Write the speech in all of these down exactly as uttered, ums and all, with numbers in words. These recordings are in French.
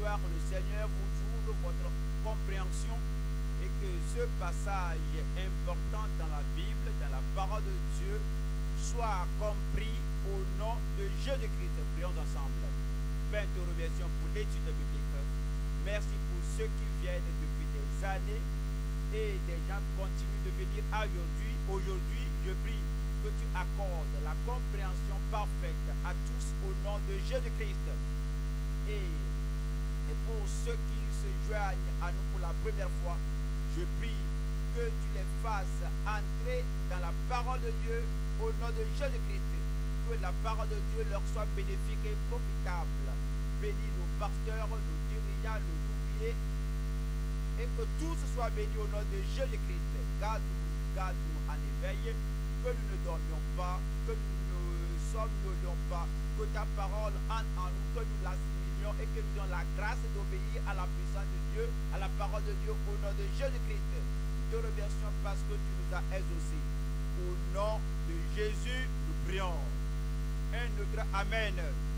soir, le Seigneur vous ouvre votre compréhension et que ce passage important dans la Bible, dans la parole de Dieu, soit compris au nom de Jésus-Christ. Prions ensemble. Père, te remercions pour l'étude biblique. Merci pour ceux qui viennent depuis des années et des gens continuent de venir aujourd'hui. Aujourd'hui, je prie que tu accordes la compréhension parfaite à tous au nom de Jésus-Christ. Et, et pour ceux qui se joignent à nous pour la première fois, je prie que tu les fasses entrer dans la parole de Dieu au nom de Jésus-Christ. Que la parole de Dieu leur soit bénéfique et profitable. Bénis nos pasteurs, nos dirigeants, nos ouvriers, et que tous soient bénis au nom de Jésus-Christ. Garde-nous, garde-nous en éveil, que nous ne dormions pas, que nous ne somnolions pas, que ta parole entre en nous, que nous l'assimilions et que nous ayons la grâce d'obéir à la puissance de Dieu, à la parole de Dieu au nom de Jésus-Christ. Nous te remercions parce que tu nous as exaucés. Au nom de Jésus, nous prions. Un autre Amen.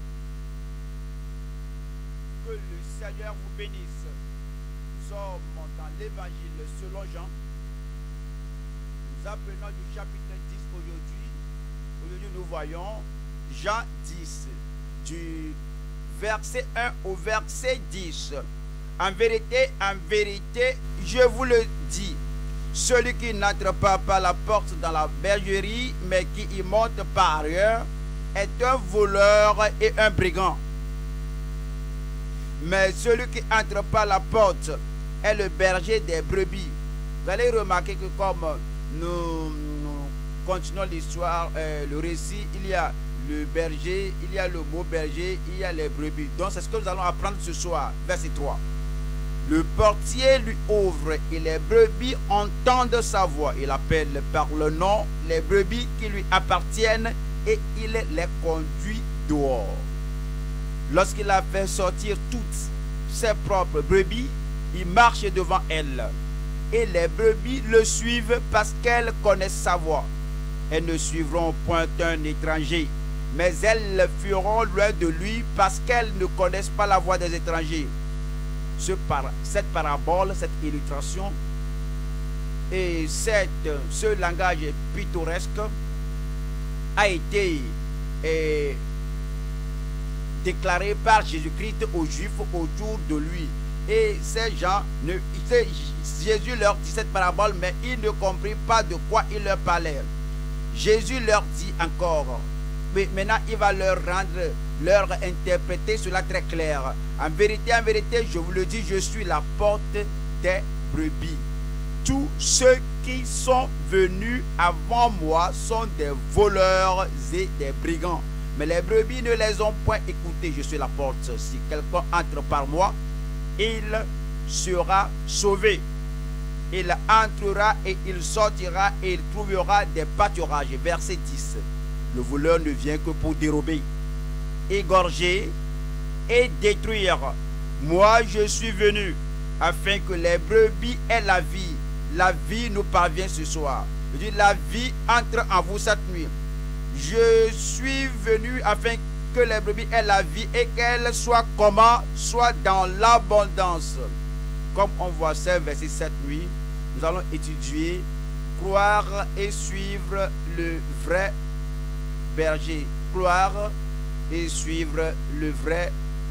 Que le Seigneur vous bénisse. Nous sommes dans l'évangile selon Jean. Nous apprenons du chapitre dix aujourd'hui. Aujourd'hui, nous voyons Jean dix, du verset un au verset dix. En vérité, en vérité, je vous le dis, celui qui n'entre pas par la porte dans la bergerie, mais qui y monte par ailleurs, est un voleur et un brigand. Mais celui qui entre par la porte est le berger des brebis. Vous allez remarquer que comme nous, nous continuons l'histoire, euh, le récit, il y a le berger, il y a le mot berger, il y a les brebis. Donc c'est ce que nous allons apprendre ce soir, verset trois. Le portier lui ouvre et les brebis entendent sa voix. Il appelle par le nom les brebis qui lui appartiennent et il les conduit dehors. Lorsqu'il a fait sortir toutes ses propres brebis, il marche devant elles. Et les brebis le suivent parce qu'elles connaissent sa voix. Elles ne suivront point un étranger, mais elles fuiront loin de lui parce qu'elles ne connaissent pas la voix des étrangers. Ce par, cette parabole, cette illustration et cette, ce langage pittoresque a été eh, déclaré par Jésus-Christ aux Juifs autour de lui. Et ces gens, ne, Jésus leur dit cette parabole, mais ils ne comprirent pas de quoi il leur parlait. Jésus leur dit encore, mais maintenant il va leur rendre, leur interpréter cela très clair. En vérité, en vérité, je vous le dis, je suis la porte des brebis. Tous ceux qui sont venus avant moi sont des voleurs et des brigands. Mais les brebis ne les ont point écoutés. Je suis la porte. Si quelqu'un entre par moi, il sera sauvé. Il entrera et il sortira et il trouvera des pâturages. Verset dix. Le voleur ne vient que pour dérober, égorger et détruire. Moi, je suis venu afin que les brebis aient la vie. La vie nous parvient ce soir. Je dis, la vie entre en vous cette nuit. Je suis venu afin que les brebis aient la vie et qu'elles soient comment? Soit dans l'abondance. Comme on voit ça, verset sept nuit, nous allons étudier, croire et suivre le vrai berger. Croire et suivre le vrai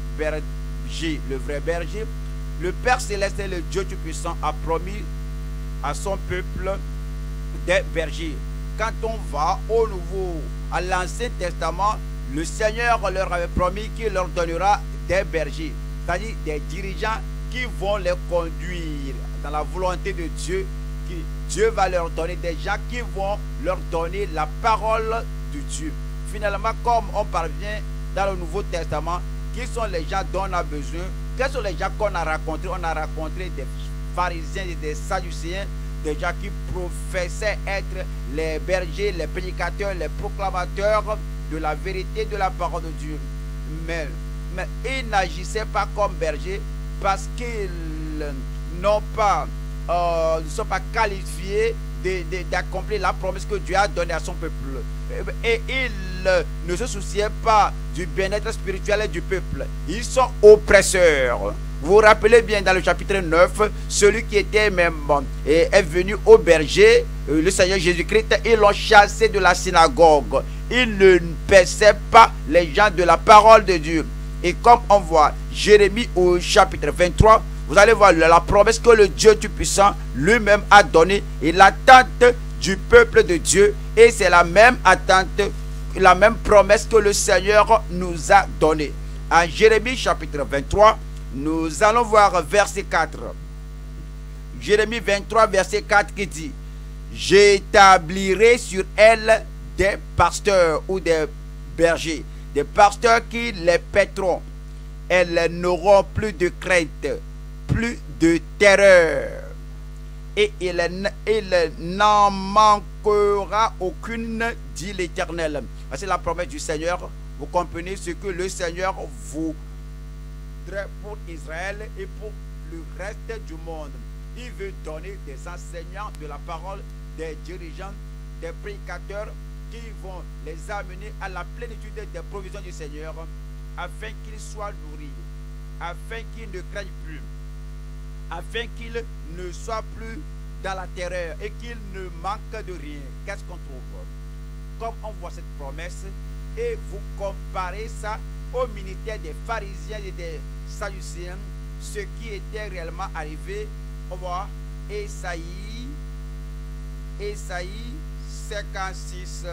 berger. Le vrai berger. Le Père Céleste et le Dieu Tout-Puissant a promis à son peuple des bergers. Quand on va au Nouveau, à l'Ancien Testament, le Seigneur leur avait promis qu'il leur donnera des bergers, c'est-à-dire des dirigeants qui vont les conduire dans la volonté de Dieu. Qui, Dieu va leur donner des gens qui vont leur donner la parole de Dieu. Finalement, comme on parvient dans le Nouveau Testament, qui sont les gens dont on a besoin? Quels sont les gens qu'on a rencontrés? On a rencontré des pharisiens et des sadducéens, des gens qui professaient être les bergers, les prédicateurs, les proclamateurs de la vérité de la parole de Dieu. Mais, mais ils n'agissaient pas comme bergers parce qu'ils n'ont pas, euh, ne sont pas qualifiés d'accomplir la promesse que Dieu a donnée à son peuple. Et ils ne se souciaient pas du bien-être spirituel du peuple. Ils sont oppresseurs. Vous vous rappelez bien dans le chapitre neuf, celui qui était même et est venu au berger, le Seigneur Jésus-Christ, ils l'ont chassé de la synagogue. Il ne perçait pas les gens de la parole de Dieu. Et comme on voit Jérémie au chapitre vingt-trois, vous allez voir la promesse que le Dieu Tout-Puissant lui-même a donnée et l'attente du peuple de Dieu. Et c'est la même attente, la même promesse que le Seigneur nous a donnée. En Jérémie chapitre vingt-trois, nous allons voir verset quatre. Jérémie vingt-trois, verset quatre qui dit: j'établirai sur elle des pasteurs ou des bergers, des pasteurs qui les paîtront. Elles n'auront plus de crainte, plus de terreur, et il, il n'en manquera aucune, dit l'Éternel. C'est la promesse du Seigneur. Vous comprenez ce que le Seigneur voudrait pour Israël et pour le reste du monde. Il veut donner des enseignants de la parole, des dirigeants, des prédicateurs qui vont les amener à la plénitude des provisions du Seigneur, afin qu'ils soient nourris, afin qu'ils ne craignent plus, afin qu'ils ne soient plus dans la terreur et qu'ils ne manquent de rien. Qu'est-ce qu'on trouve? Comme on voit cette promesse, et vous comparez ça au ministère des pharisiens et des sadducéens, ce qui était réellement arrivé. On voit Ésaïe, Ésaïe cinquante-six,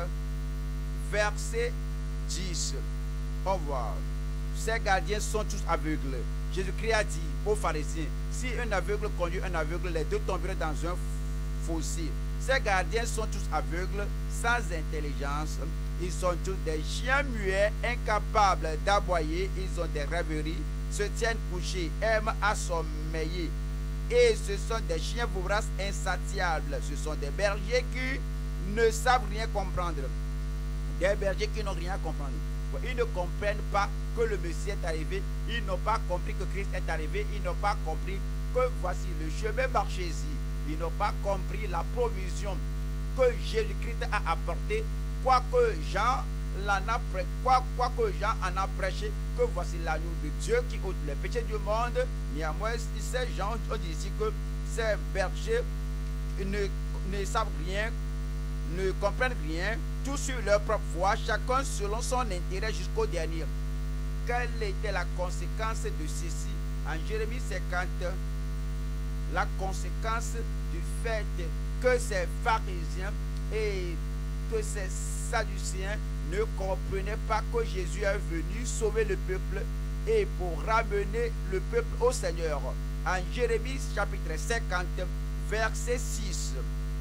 verset dix. On voit, ces gardiens sont tous aveugles. Jésus-Christ a dit aux pharisiens, si un aveugle conduit un aveugle, les deux tomberaient dans un fossé. Ces gardiens sont tous aveugles, sans intelligence. Ils sont tous des chiens muets, incapables d'aboyer. Ils ont des rêveries, se tiennent couchés, aiment assommeiller. Et ce sont des chiens voraces insatiables. Ce sont des bergers qui ne savent rien comprendre. Des bergers qui n'ont rien à comprendre. Ils ne comprennent pas que le Messie est arrivé. Ils n'ont pas compris que Christ est arrivé. Ils n'ont pas compris que voici le chemin, marchez-y. Ils n'ont pas compris la provision que Jésus-Christ a apportée. Quoique Jean l'en a prêché, quoi, quoi que Jean en a prêché, que voici l'agneau de Dieu qui ôte les péchés du monde. Néanmoins, ces gens ont dit ici que ces bergers ne, ne savent rien, ne comprennent rien, tout sur leur propre voie, chacun selon son intérêt jusqu'au dernier. Quelle était la conséquence de ceci? En Jérémie cinquante, la conséquence du fait que ces pharisiens et que ces sadducéens ne comprenaient pas que Jésus est venu sauver le peuple et pour ramener le peuple au Seigneur. En Jérémie chapitre cinquante, verset six.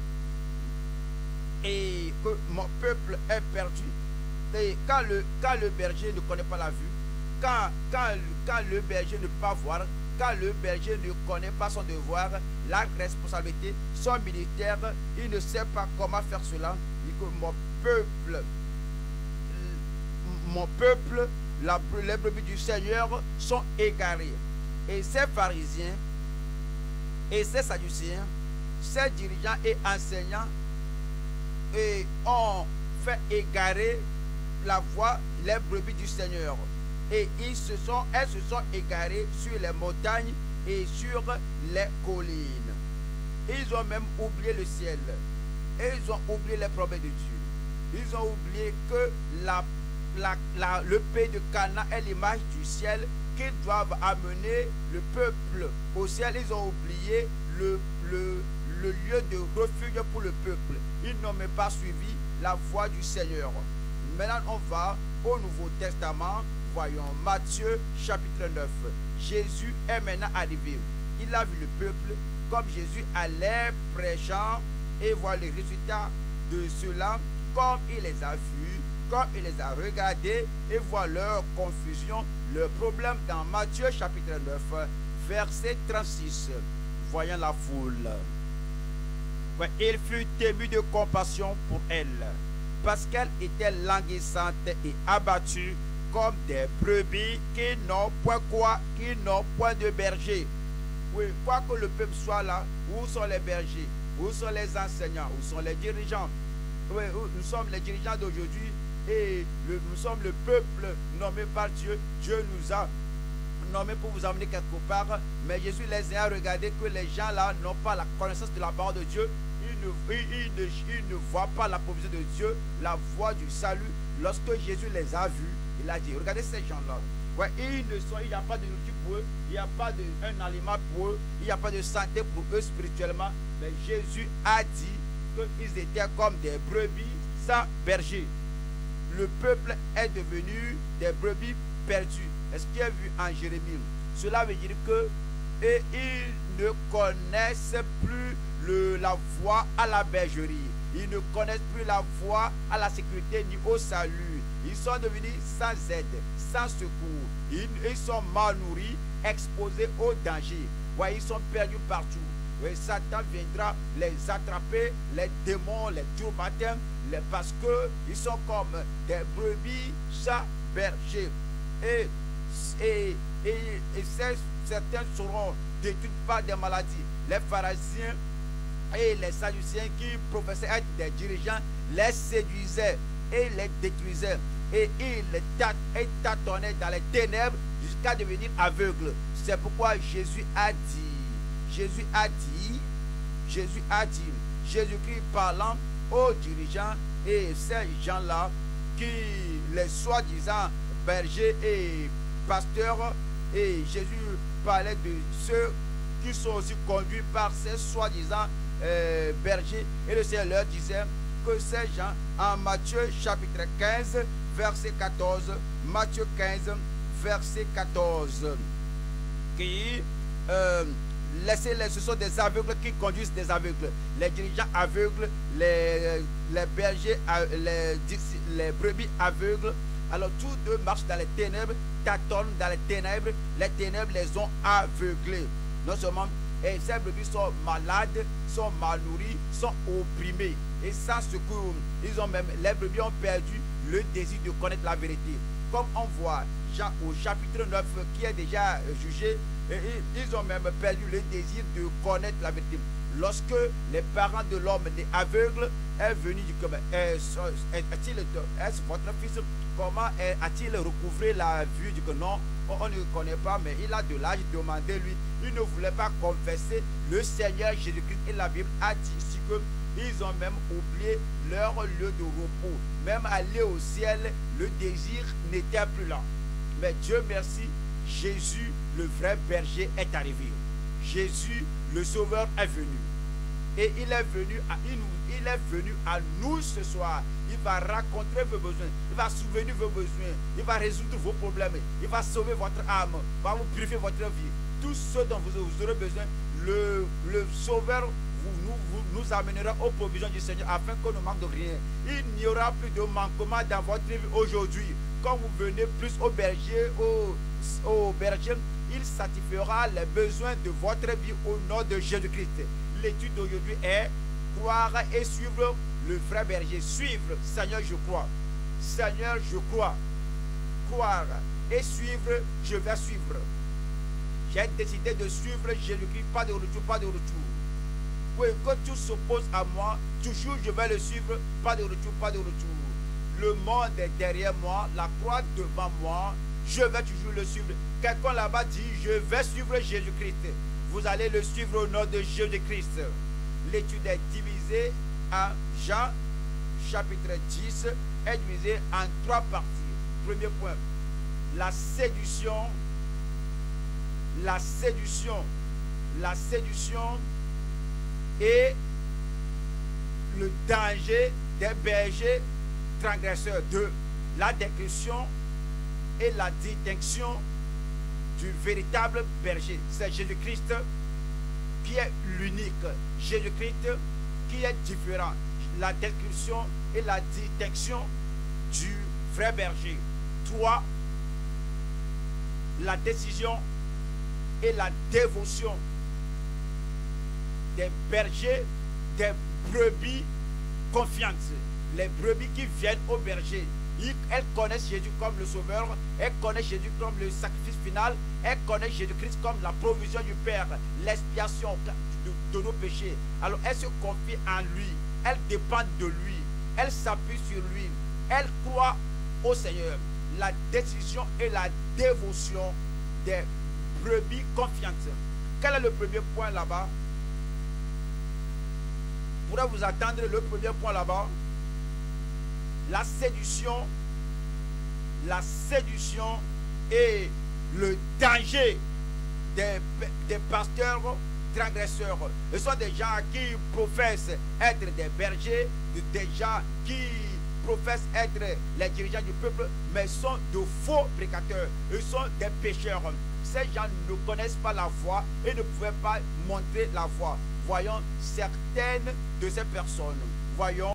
Et que mon peuple est perdu. Et quand le, quand le berger ne connaît pas la vue, quand, quand, quand le berger ne peut pas voir, quand le berger ne connaît pas son devoir, la responsabilité, son ministère, il ne sait pas comment faire cela. Il dit que mon peuple, mon peuple, la, les brebis du Seigneur sont égarés. Et ces pharisiens et ces sadducéens, ces dirigeants et enseignants et ont fait égarer la voie, les brebis du Seigneur. Et ils se sont, elles se sont égarées sur les montagnes et sur les collines. Ils ont même oublié le ciel. Et ils ont oublié les promesses de Dieu. Ils ont oublié que la, la, la, le pays de Canaan est l'image du ciel, qu'ils doivent amener le peuple au ciel. Ils ont oublié le, le, le lieu de refuge pour le peuple. Ils n'ont même pas suivi la voie du Seigneur. Maintenant, on va au Nouveau Testament. Voyons Matthieu chapitre neuf. Jésus est maintenant arrivé. Il a vu le peuple comme Jésus allait prêchant et voit les résultats de cela, comme il les a vus, comme il les a regardés et voit leur confusion, leur problème dans Matthieu chapitre neuf, verset trente-six. Voyant la foule, ouais, il fut ému de compassion pour elle, parce qu'elle était languissante et abattue comme des brebis qui n'ont point quoi, qui n'ont point de berger. Oui, quoi que le peuple soit là, où sont les bergers? Où sont les enseignants? Où sont les dirigeants? Oui, nous sommes les dirigeants d'aujourd'hui et le, nous sommes le peuple nommé par Dieu. Dieu nous a, nommés pour vous emmener quelque part, mais Jésus les a regardés que les gens là n'ont pas la connaissance de la parole de Dieu. Ils ne, ils, ils ne, ils ne voient pas la provision de Dieu, la voie du salut. Lorsque Jésus les a vus, il a dit, regardez ces gens-là. Ouais, ils ne sont, il n'y a pas de nourriture pour eux, il n'y a pas de, un aliment pour eux, il n'y a pas de santé pour eux spirituellement. Mais Jésus a dit qu'ils étaient comme des brebis sans berger. Le peuple est devenu des brebis perdues. Est-ce qu'il y a vu en Jérémie? Cela veut dire que et ils ne connaissent plus le, la voie à la bergerie. Ils ne connaissent plus la voie à la sécurité ni au salut. Ils sont devenus sans aide, sans secours. Ils, ils sont mal nourris, exposés au danger. Ouais, ils sont perdus partout. Et Satan viendra les attraper, les démons, les tourmenter, les, parce qu'ils sont comme des brebis sans berger. Et, et, et, et ces, certains seront détruits par des maladies. Les pharisiens et les sadduciens qui professaient être des dirigeants les séduisaient et les détruisaient. Et ils les tâtonnaient dans les ténèbres jusqu'à devenir aveugles. C'est pourquoi Jésus a dit, Jésus a dit, Jésus a dit, Jésus-Christ parlant aux dirigeants et ces gens-là qui, les soi-disant bergers et pasteurs, et Jésus parlait de ceux qui sont aussi conduits par ces soi-disant euh, bergers, et le Seigneur leur disait que ces gens, en Matthieu chapitre quinze, verset quatorze, Matthieu quinze, verset quatorze, qui euh, laissez-les, ce sont des aveugles qui conduisent des aveugles, les dirigeants aveugles, les, les bergers, les, les brebis aveugles. Alors tous deux marchent dans les ténèbres, tâtonnent dans les ténèbres, les ténèbres les ont aveuglés. Non seulement, et ces brebis sont malades, sont mal nourris, sont opprimés. Et sans secours, ils ont même, les brebis ont perdu le désir de connaître la vérité. Comme on voit Jean au chapitre neuf qui est déjà jugé, et ils ont même perdu le désir de connaître la vérité. Lorsque les parents de l'homme des aveugles est venu du comme est-il est-ce votre fils, comment a-t-il recouvré la vue? Du que non, on ne connaît pas, mais il a de l'âge. Demandez-lui. Il ne voulait pas confesser le Seigneur Jésus-Christ. Et la Bible a dit ici que ils ont même oublié leur lieu de repos. Même aller au ciel, le désir n'était plus là. Mais Dieu merci, Jésus, le vrai berger, est arrivé. Jésus, le Sauveur, est venu. Et il est venu à, il, il est venu à nous ce soir. Il va rencontrer vos besoins. Il va souvenir vos besoins. Il va résoudre vos problèmes. Il va sauver votre âme. Il va vous purifier votre vie. Tout ce dont vous, vous aurez besoin, le, le Sauveur vous, nous, vous, nous amènera aux provisions du Seigneur afin qu'on ne manque de rien. Il n'y aura plus de manquement dans votre vie aujourd'hui. Quand vous venez plus au berger, au, au berger, il satisfera les besoins de votre vie au nom de Jésus-Christ. L'étude d'aujourd'hui est croire et suivre le vrai berger. Suivre, Seigneur, je crois. Seigneur, je crois. Croire et suivre, je vais suivre. J'ai décidé de suivre Jésus-Christ, pas de retour, pas de retour. Oui, quand tout s'oppose à moi, toujours je vais le suivre, pas de retour, pas de retour. Le monde est derrière moi, la croix devant moi, je vais toujours le suivre. Quelqu'un là-bas dit, je vais suivre Jésus-Christ. Vous allez le suivre au nom de Jésus-Christ. L'étude est divisée en Jean, chapitre dix, est divisée en trois parties. Premier point, la séduction, la séduction, la séduction et le danger des bergers transgresseurs. Deux, la description et la distinction du véritable berger. C'est Jésus-Christ qui est l'unique. Jésus-Christ qui est différent. La description et la distinction du vrai berger. Trois, la décision et la dévotion des bergers, des brebis confiantes. Les brebis qui viennent au berger. Elles connaissent Jésus comme le Sauveur, elles connaissent Jésus comme le sacrifice final, elles connaissent Jésus-Christ comme la provision du Père, l'expiation de, de nos péchés. Alors elles se confient en lui, elles dépendent de lui, elles s'appuient sur lui, elles croient au Seigneur. La décision et la dévotion des brebis confiantes. Quel est le premier point là-bas? Pourrait vous attendre le premier point là-bas? La séduction, la séduction et le danger des, des pasteurs transgresseurs. Ce sont des gens qui professent être des bergers, des gens qui professent être les dirigeants du peuple, mais sont de faux prédicateurs. Ils sont des pécheurs. Ces gens ne connaissent pas la foi et ne pouvaient pas montrer la foi. Voyons certaines de ces personnes. Voyons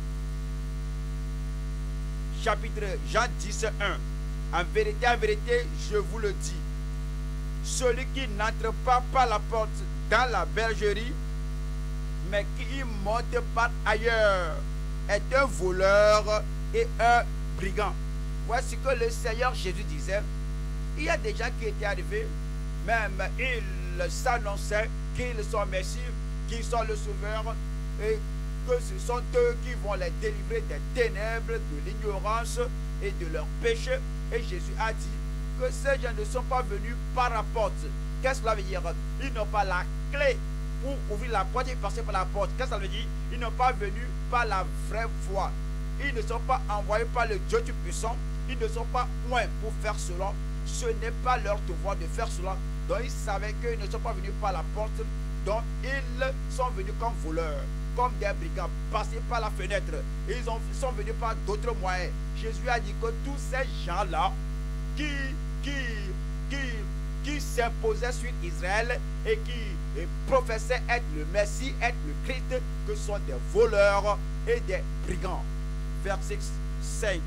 chapitre Jean dix, un. En vérité, en vérité, je vous le dis, celui qui n'entre pas par la porte dans la bergerie, mais qui y monte par ailleurs, est un voleur et un brigand. Voici que le Seigneur Jésus disait. Il y a des gens qui étaient arrivés, même ils s'annonçaient qu'ils sont Messie, qu'ils sont le Sauveur, et que ce sont eux qui vont les délivrer des ténèbres, de l'ignorance et de leurs péchés. Et Jésus a dit que ces gens ne sont pas venus par la porte. Qu'est-ce que cela veut dire? Ils n'ont pas la clé pour ouvrir la porte et passer par la porte. Qu'est-ce que ça veut dire? Ils n'ont pas venu par la vraie foi. Ils ne sont pas envoyés par le Dieu Tout-Puissant. Ils ne sont pas loin pour faire cela. Ce n'est pas leur devoir de faire cela. Donc ils savaient qu'ils ne sont pas venus par la porte. Donc ils sont venus comme voleurs, comme des brigands, passés par la fenêtre. Ils, ont, ils sont venus par d'autres moyens. Jésus a dit que tous ces gens-là qui, qui, qui, qui s'imposaient sur Israël et qui et professaient être le Messie, être le Christ, que ce sont des voleurs et des brigands. Verset cinq.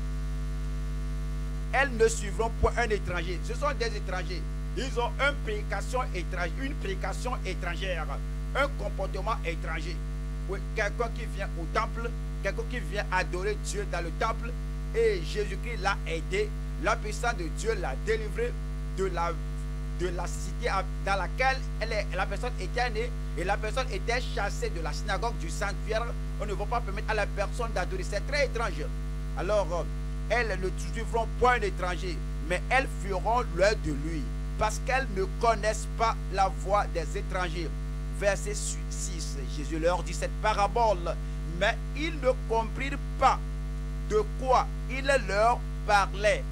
Elles ne suivront point un étranger. Ce sont des étrangers. Ils ont une prédication étrangère, une prédication étrangère, un comportement étranger. Oui, quelqu'un qui vient au temple, quelqu'un qui vient adorer Dieu dans le temple, et Jésus-Christ l'a aidé, la puissance de Dieu l'a délivré de la, de la cité dans laquelle elle est, la personne était née, et la personne était chassée de la synagogue du sanctuaire. On ne va pas permettre à la personne d'adorer. C'est très étrange. Alors, elles ne suivront point un étranger, mais elles feront l'œuvre de lui, parce qu'elles ne connaissent pas la voix des étrangers. Verset six, Jésus leur dit cette parabole, mais ils ne comprirent pas de quoi il leur parlait.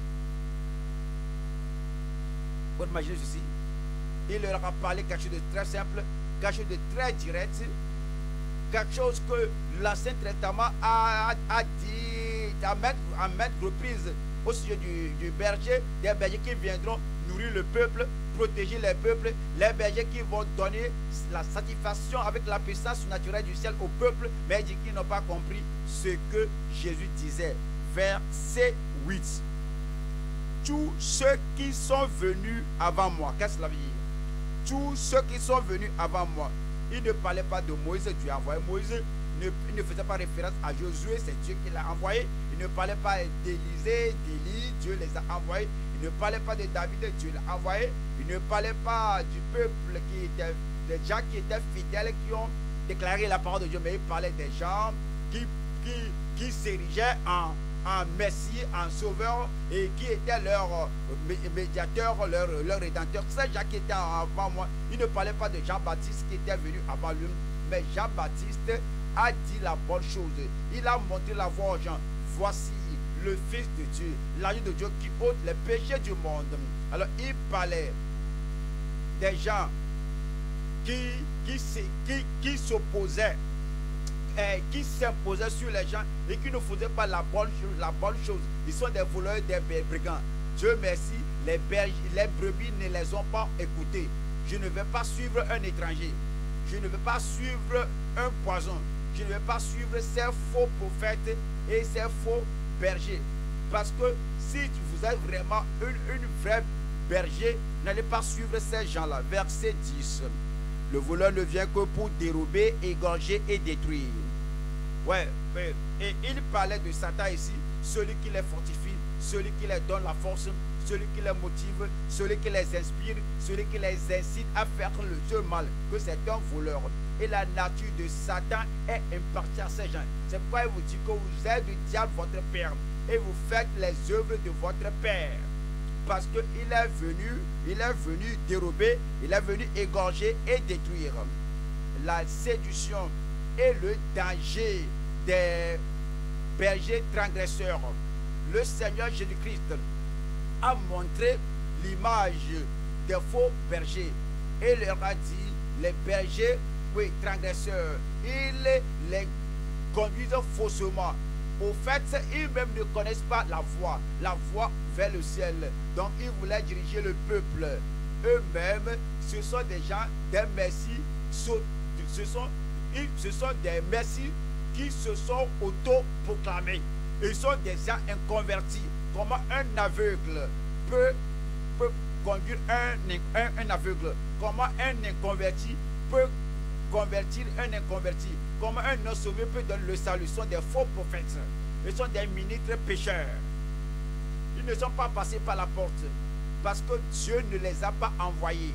Vous imaginez ceci? Il leur a parlé quelque chose de très simple, quelque chose de très direct, quelque chose que l'Ancien Testament a, a, a dit à maintes, à maintes reprises au sujet du, du berger, des bergers qui viendront nourrir le peuple, protéger les peuples, les bergers qui vont donner la satisfaction avec la puissance naturelle du ciel au peuple, mais il dit qu'ils n'ont pas compris ce que Jésus disait. Verset huit. Tous ceux qui sont venus avant moi, qu'est-ce que cela veut dire? Tous ceux qui sont venus avant moi. Il ne parlait pas de Moïse, Dieu a envoyé Moïse. Il ne, il ne faisait pas référence à Josué, c'est Dieu qui l'a envoyé. Il ne parlait pas d'Élisée, d'Élie, Dieu les a envoyés. Il ne parlait pas de David, Dieu l'a envoyé. Il ne parlait pas du peuple qui était, des gens qui étaient fidèles, qui ont déclaré la parole de Dieu, mais il parlait des gens qui, qui, qui s'érigeaient en, en Messie, en Sauveur, et qui étaient leur médiateur, leur, leur rédempteur. Ces gens qui étaient avant moi, il ne parlait pas de Jean-Baptiste qui était venu avant lui, mais Jean-Baptiste a dit la bonne chose. Il a montré la voie aux gens. Voici le Fils de Dieu, l'agneau de Dieu qui ôte les péchés du monde. Alors il parlait des gens qui, qui, qui, qui s'opposaient, eh, qui s'imposaient sur les gens et qui ne faisaient pas la bonne, la bonne chose. Ils sont des voleurs, des brigands. Dieu merci, les, berges, les brebis ne les ont pas écoutés. Je ne vais pas suivre un étranger. Je ne vais pas suivre un poison. Je ne vais pas suivre ces faux prophètes et ces faux bergers. Parce que si vous êtes vraiment une, une vraie berger, n'allez pas suivre ces gens-là. Verset dix. Le voleur ne vient que pour dérober, égorger et détruire. Ouais, ouais. Et il parlait de Satan ici, celui qui les fortifie, celui qui les donne la force, celui qui les motive, celui qui les inspire, celui qui les incite à faire le Dieu mal, que c'est un voleur. Et la nature de Satan est impartie à ces gens. C'est pourquoi il vous dit que vous êtes du diable votre père et vous faites les œuvres de votre père. parce qu'il est venu, il est venu dérober, il est venu égorger et détruire. La séduction et le danger des bergers transgresseurs. Le Seigneur Jésus-Christ a montré l'image des faux bergers et leur a dit, les bergers, oui, transgresseurs, ils les conduisent faussement. Au fait, ils-mêmes ne connaissent pas la voie, la voie vers le ciel. Donc, ils voulaient diriger le peuple. Eux-mêmes, ce sont des gens, des messies, ce sont, ce sont des messies qui se sont auto-proclamés. Ils sont des gens inconvertis. Comment un aveugle peut, peut conduire un, un, un aveugle? Comment un inconverti peut convertir un inconverti? Comment un non sauvé peut donner le salut? Ce sont des faux prophètes. Ils sont des ministres pécheurs. Ils ne sont pas passés par la porte parce que Dieu ne les a pas envoyés.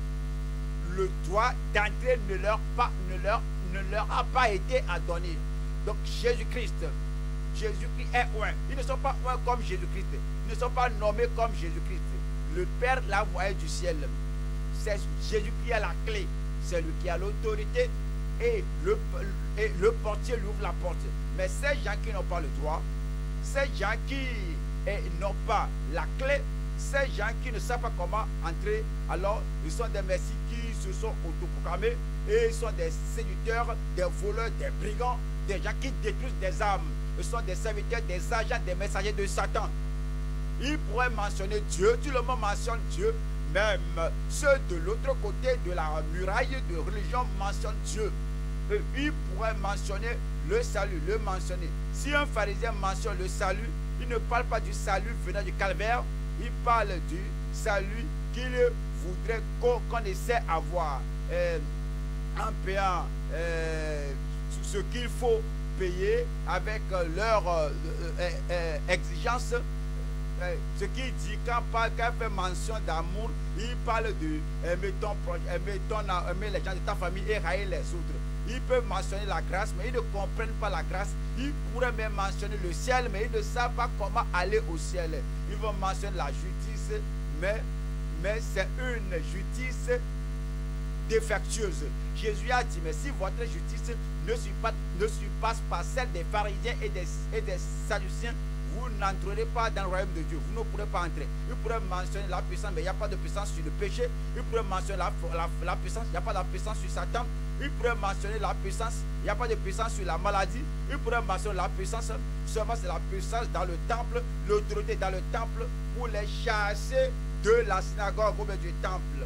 Le droit d'entrer ne leur, pas, ne, leur, ne leur a pas été adonné. Donc Jésus-Christ, Jésus-Christ est un. Ils ne sont pas un comme Jésus-Christ. Ils ne sont pas nommés comme Jésus-Christ. Le Père l'a envoyé du ciel. C'est Jésus qui a la clé. C'est lui qui a l'autorité. Et le, et le portier lui ouvre la porte. Mais ces gens qui n'ont pas le droit, ces gens qui n'ont pas la clé, ces gens qui ne savent pas comment entrer, alors ils sont des messies qui se sont autoproclamés et ils sont des séducteurs, des voleurs, des brigands, des gens qui détruisent des âmes. Ils sont des serviteurs, des agents, des messagers de Satan. Ils pourraient mentionner Dieu, tout le monde mentionne Dieu. Même ceux de l'autre côté de la muraille de religion mentionnent Dieu. Et ils pourraient mentionner le salut, le mentionner. Si un pharisien mentionne le salut, il ne parle pas du salut venant du calvaire, il parle du salut qu'il voudrait qu'on qu'on essaie avoir euh, en payant euh, ce qu'il faut payer avec leur euh, euh, euh, exigence. Ce qu'il dit, quand il fait mention d'amour, il parle de aimer ton proche, aimer, ton, aimer les gens de ta famille et haïr les autres. Ils peuvent mentionner la grâce, mais ils ne comprennent pas la grâce. Ils pourraient même mentionner le ciel, mais ils ne savent pas comment aller au ciel. Ils vont mentionner la justice, mais, mais c'est une justice défectueuse. Jésus a dit, mais si votre justice ne surpasse, ne surpasse pas celle des pharisiens et des, et des sadduciens, vous n'entrerez pas dans le royaume de Dieu. Vous ne pourrez pas entrer. Il pourrait mentionner la puissance, mais il n'y a pas de puissance sur le péché. Il pourrait mentionner la, la, la puissance, il n'y a pas de puissance sur Satan. Il pourrait mentionner la puissance, il n'y a pas de puissance sur la maladie. Il pourrait mentionner la puissance, seulement c'est la puissance dans le temple, l'autorité dans le temple pour les chasser de la synagogue ou du temple.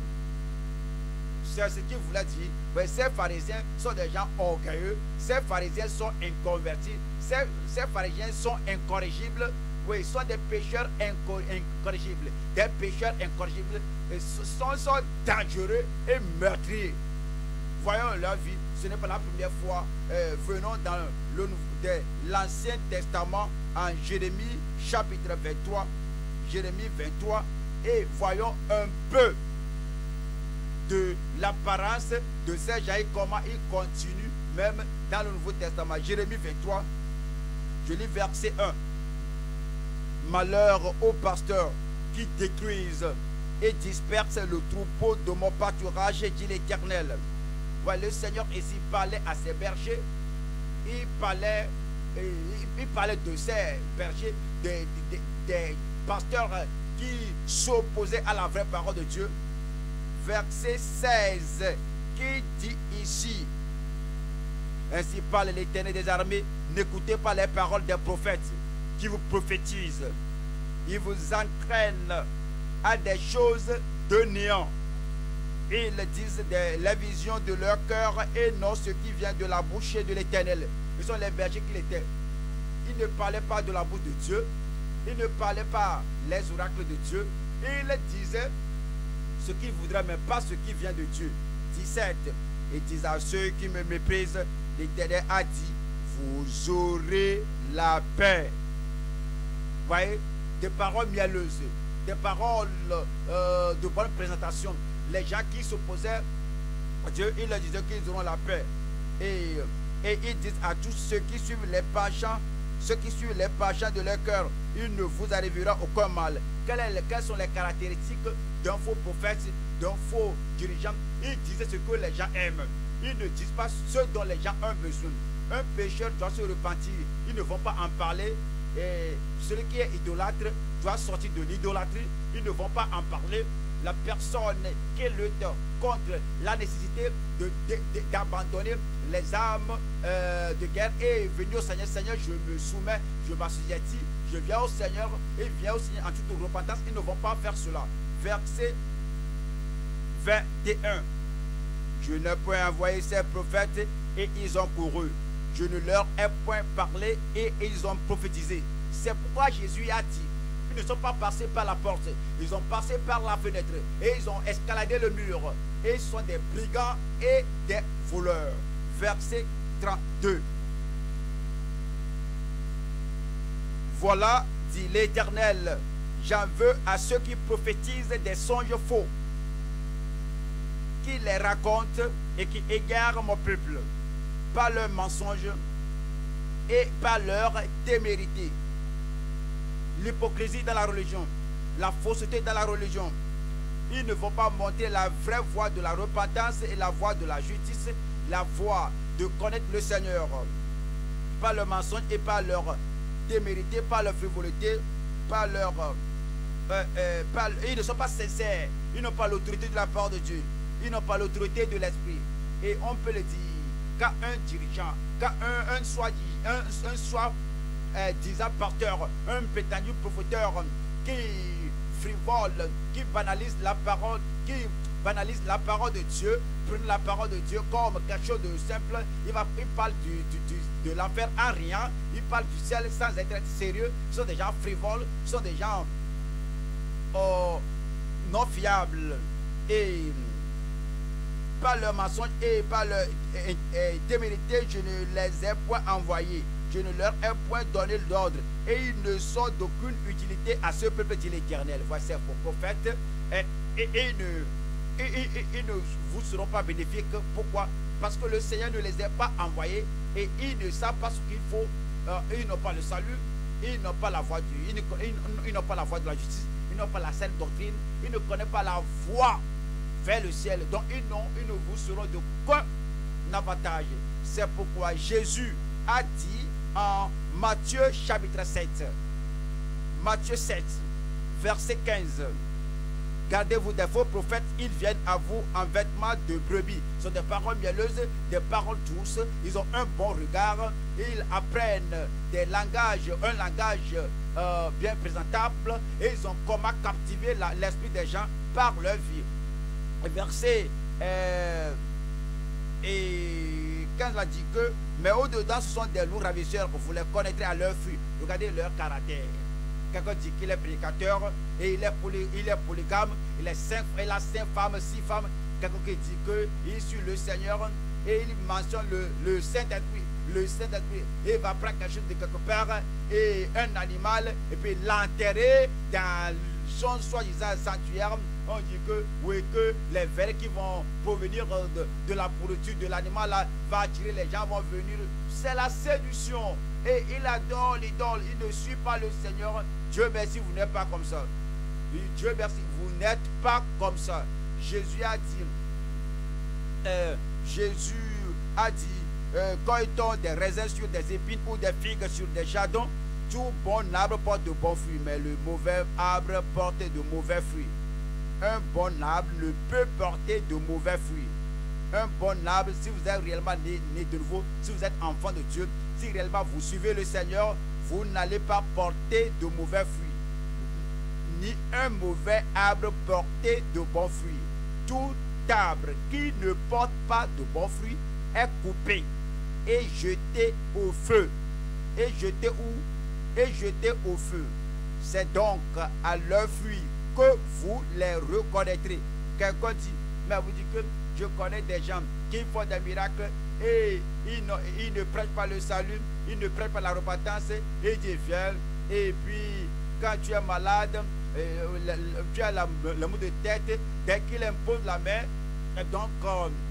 C'est ce qu'il voulait dire. Mais ces pharisiens sont des gens orgueilleux. Ces pharisiens sont inconvertis. Ces, ces pharisiens sont incorrigibles. Oui, ils sont des pécheurs incorrigibles. Des pécheurs incorrigibles. Ils sont, sont dangereux et meurtriers. Voyons leur vie. Ce n'est pas la première fois. Euh, venons dans le, de l'Ancien Testament en Jérémie chapitre vingt-trois. Jérémie vingt-trois. Et voyons un peu de l'apparence de ces gens et comment ils continuent même dans le Nouveau Testament. Jérémie vingt-trois, je lis verset un. Malheur aux pasteurs qui détruisent et dispersent le troupeau de mon pâturage, dit l'Éternel. Ouais, le Seigneur ici parlait à ses bergers. Il parlait, il parlait de ces bergers, des, des, des pasteurs qui s'opposaient à la vraie parole de Dieu. Verset seize, qui dit ici, ainsi parle l'Éternel des armées, n'écoutez pas les paroles des prophètes qui vous prophétisent. Ils vous entraînent à des choses de néant. Ils disent des, les visions de leur cœur et non ce qui vient de la bouche de l'Éternel. Ils sont les bergers qu'il était. Ils ne parlaient pas de la bouche de Dieu. Ils ne parlaient pas les oracles de Dieu. Ils disaient ce qu'ils voudraient, mais pas ce qui vient de Dieu. dix-sept. Et disent à ceux qui me méprisent, l'Éternel a dit, vous aurez la paix. Vous voyez, des paroles mielleuses, des paroles euh, de bonne présentation. Les gens qui s'opposaient à Dieu, ils leur disaient qu'ils auront la paix. Et, et ils disent à tous ceux qui suivent les penchants, ceux qui suivent les penchants de leur cœur, il ne vous arrivera aucun mal. quelles, est, quelles sont les caractéristiques d'un faux prophète, d'un faux dirigeant? Ils disent ce que les gens aiment. Ils ne disent pas ce dont les gens ont besoin. Un pécheur doit se repentir. Ils ne vont pas en parler. Et celui qui est idolâtre doit sortir de l'idolâtrie. Ils ne vont pas en parler. La personne qui lutte contre la nécessité d'abandonner les armes euh, de guerre et venir au Seigneur. Seigneur, je me soumets, je m'assujettis, je viens au Seigneur et viens au Seigneur en toute repentance. Ils ne vont pas faire cela. Verset vingt et un. Je n'ai point envoyé ces prophètes et ils ont couru. Je ne leur ai point parlé et ils ont prophétisé. C'est pourquoi Jésus a dit, ils ne sont pas passés par la porte, ils ont passé par la fenêtre et ils ont escaladé le mur. Et ils sont des brigands et des voleurs. Verset trente-deux. Voilà, dit l'Éternel, j'en veux à ceux qui prophétisent des songes faux, qui les racontent et qui égarent mon peuple par leurs mensonges et par leur témérité. L'hypocrisie dans la religion, la fausseté dans la religion. Ils ne vont pas montrer la vraie voie de la repentance et la voie de la justice, la voie de connaître le Seigneur. Par leur mensonge et par leur témérité, par leur frivolité, par leur... Euh, euh, par, ils ne sont pas sincères. Ils n'ont pas l'autorité de la part de Dieu. Ils n'ont pas l'autorité de l'Esprit. Et on peut le dire, quand un dirigeant, quand un, un soit, un, un soit euh, disant porteur, un prétendu prophéteur qui frivole, qui banalise la parole, qui banalise la parole de Dieu, prend la parole de Dieu comme quelque chose de simple, il, va, il parle du, du, du, de l'enfer en rien, il parle du ciel sans être sérieux. Ce sont des gens frivoles, ce sont des gens oh, non fiables et par leur mensonge et par leur témérité, je ne les ai point envoyés. Je ne leur ai point donné l'ordre. Et ils ne sont d'aucune utilité à ce peuple, dit l'Éternel. Voici vos prophètes. Et, et, et, ne, et, et, et ne vous seront pas bénéfiques. Pourquoi? Parce que le Seigneur ne les a pas envoyés. Et ils ne savent pas ce qu'il faut. Euh, ils n'ont pas le salut. Ils n'ont pas la voie du, ils, ils, ils n'ont pas la voie de la justice. Ils n'ont pas la sainte doctrine. Ils ne connaissent pas la voie vers le ciel. Donc ils, ils ne vous seront de qu'un avantage. C'est pourquoi Jésus a dit en Matthieu chapitre sept, Matthieu sept, verset quinze, gardez-vous des faux prophètes, ils viennent à vous en vêtements de brebis. Ce sont des paroles mielleuses, des paroles douces, ils ont un bon regard, ils apprennent des langages, un langage euh, bien présentable, et ils ont comment captiver l'esprit des gens par leur vie. Verset euh, et quinze a dit que, mais au-dedans, ce sont des loups ravisseurs, vous les connaîtrez à leur fruit. Regardez leur caractère. Quelqu'un dit qu'il est prédicateur et il est, poly, il est polygame, il, est cinq, il a cinq femmes, six femmes. Quelqu'un qui dit qu'il suit le Seigneur et il mentionne le, le Saint-Esprit. Le Saint-Esprit, il va prendre quelque chose de quelque part et un animal et puis l'enterrer dans son soi-disant sanctuaire. On dit que, oui, que les vers qui vont provenir de, de la pourriture de l'animal va attirer les gens, vont venir. C'est la séduction. Et il adore l'idole. Il ne suit pas le Seigneur. Dieu merci, vous n'êtes pas comme ça. Dieu merci, vous n'êtes pas comme ça. Jésus a dit, euh, Jésus a dit, euh, quand ils tombent des raisins sur des épines ou des figues sur des jardins, tout bon arbre porte de bons fruits, mais le mauvais arbre porte de mauvais fruits. Un bon arbre ne peut porter de mauvais fruits. Un bon arbre, si vous êtes réellement né, né de nouveau, si vous êtes enfant de Dieu, si réellement vous suivez le Seigneur, vous n'allez pas porter de mauvais fruits. Ni un mauvais arbre porter de bons fruits. Tout arbre qui ne porte pas de bons fruits est coupé et jeté au feu. Et jeté où? Et jeté au feu. C'est donc à leurs fruits que vous les reconnaîtrez. Quelqu'un dit, mais vous dites que je connais des gens qui font des miracles et ils ne, ils ne prêchent pas le salut, ils ne prêchent pas la repentance et Dieu vient. Et puis, quand tu es malade, euh, le, le, tu as la, le mot de tête, dès qu'il impose la main, donc euh,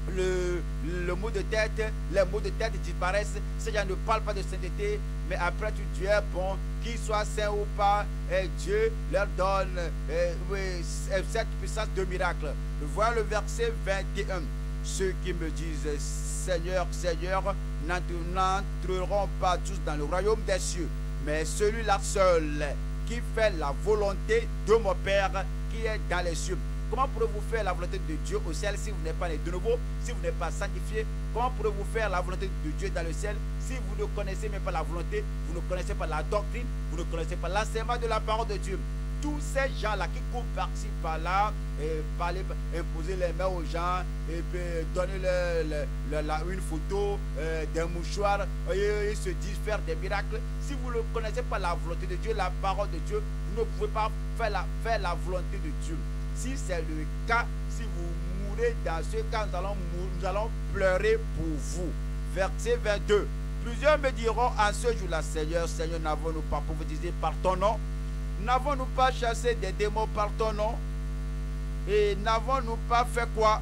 le, le mot de tête, les mots de tête disparaissent. Ces gens ne parlent pas de sainteté, mais après tout, Dieu est bon, qu'ils soient saints ou pas, et Dieu leur donne euh, oui, cette puissance de miracle. Voilà le verset vingt et un. Ceux qui me disent Seigneur, Seigneur, n'entreront pas tous dans le royaume des cieux, mais celui-là seul qui fait la volonté de mon Père qui est dans les cieux. Comment pourrez-vous faire la volonté de Dieu au ciel si vous n'êtes pas né de nouveau, si vous n'êtes pas sanctifié? Comment pourrez-vous faire la volonté de Dieu dans le ciel si vous ne connaissez même pas la volonté, vous ne connaissez pas la doctrine, vous ne connaissez pas l'enseignement de la parole de Dieu? Tous ces gens-là qui courent par-ci, par-là, et parler, imposer les mains aux gens, et puis donner le, le, le, la, une photo euh, d'un mouchoir, et ils se disent faire des miracles. Si vous ne connaissez pas la volonté de Dieu, la parole de Dieu, vous ne pouvez pas faire la, faire la volonté de Dieu. Si c'est le cas, si vous mourrez dans ce cas, nous allons, nous allons pleurer pour vous. Verset vingt-deux. Plusieurs me diront en ce jour-là, Seigneur, Seigneur, n'avons-nous pas prophétisé par ton nom? N'avons-nous pas chassé des démons par ton nom? Et n'avons-nous pas fait quoi?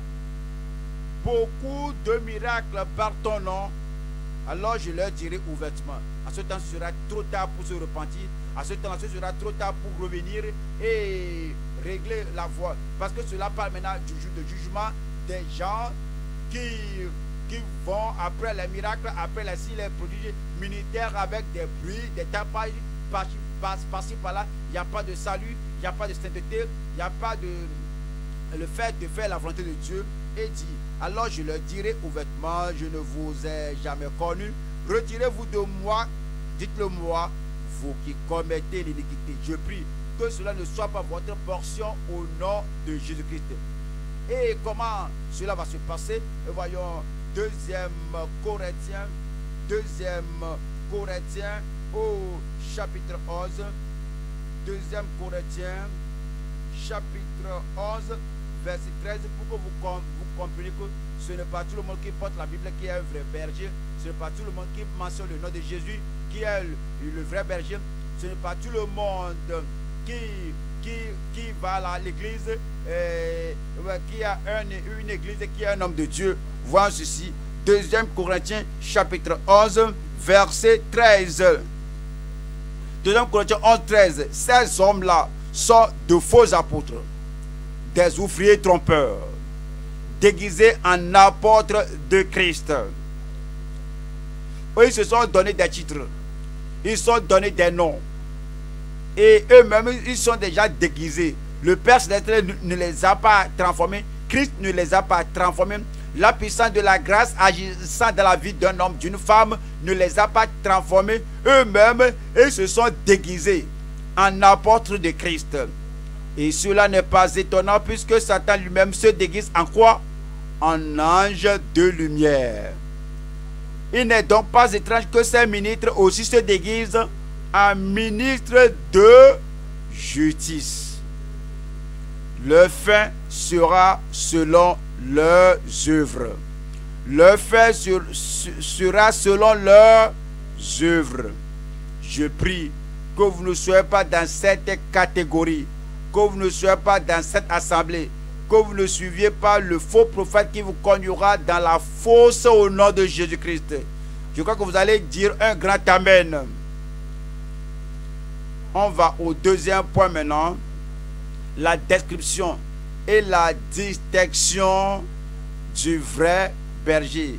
Beaucoup de miracles par ton nom? Alors je leur dirai ouvertement. En ce temps, ce sera trop tard pour se repentir. En ce temps, ce sera trop tard pour revenir et régler la voie. Parce que cela parle maintenant du jour de jugement des gens qui, qui vont après les miracles, après les signes, les prodiges militaires avec des bruits, des tapages par-ci par-là. Il n'y a pas de salut, il n'y a pas de sainteté, il n'y a pas de le fait de faire la volonté de Dieu. Et dit, alors je leur dirai ouvertement, je ne vous ai jamais connu. Retirez-vous de moi, dites-le moi, vous qui commettez l'iniquité. Je prie que cela ne soit pas votre portion au nom de Jésus-Christ. Et comment cela va se passer? Voyons deuxième Corinthiens, deuxième Corinthiens au chapitre onze. deuxième Corinthiens, chapitre onze, verset treize, pour que vous, vous compreniez que ce n'est pas tout le monde qui porte la Bible qui est un vrai berger. Ce n'est pas tout le monde qui mentionne le nom de Jésus qui est le, le vrai berger. Ce n'est pas tout le monde qui, qui, qui va à l'église, euh, qui a un, une église qui est un homme de Dieu. Voyons ceci. deuxième Corinthiens, chapitre onze, verset treize. deuxième Corinthiens onze, treize. Ces hommes-là sont de faux apôtres, des ouvriers trompeurs, déguisés en apôtres de Christ. Ils se sont donné des titres, ils se sont donné des noms, et eux-mêmes, ils sont déjà déguisés. Le Père Céleste ne les a pas transformés, Christ ne les a pas transformés. La puissance de la grâce agissant dans la vie d'un homme, d'une femme, ne les a pas transformés. Eux-mêmes, ils se sont déguisés en apôtres de Christ. Et cela n'est pas étonnant puisque Satan lui-même se déguise en quoi? En ange de lumière. Il n'est donc pas étrange que ces ministres aussi se déguisent en ministres de justice. Leur fin sera selon leurs œuvres. Leur fin sur, sera selon leurs œuvres. Je prie que vous ne soyez pas dans cette catégorie, que vous ne soyez pas dans cette assemblée, que vous ne suiviez pas le faux prophète qui vous conduira dans la fosse au nom de Jésus-Christ. Je crois que vous allez dire un grand amen. On va au deuxième point maintenant. La description et la distinction du vrai berger.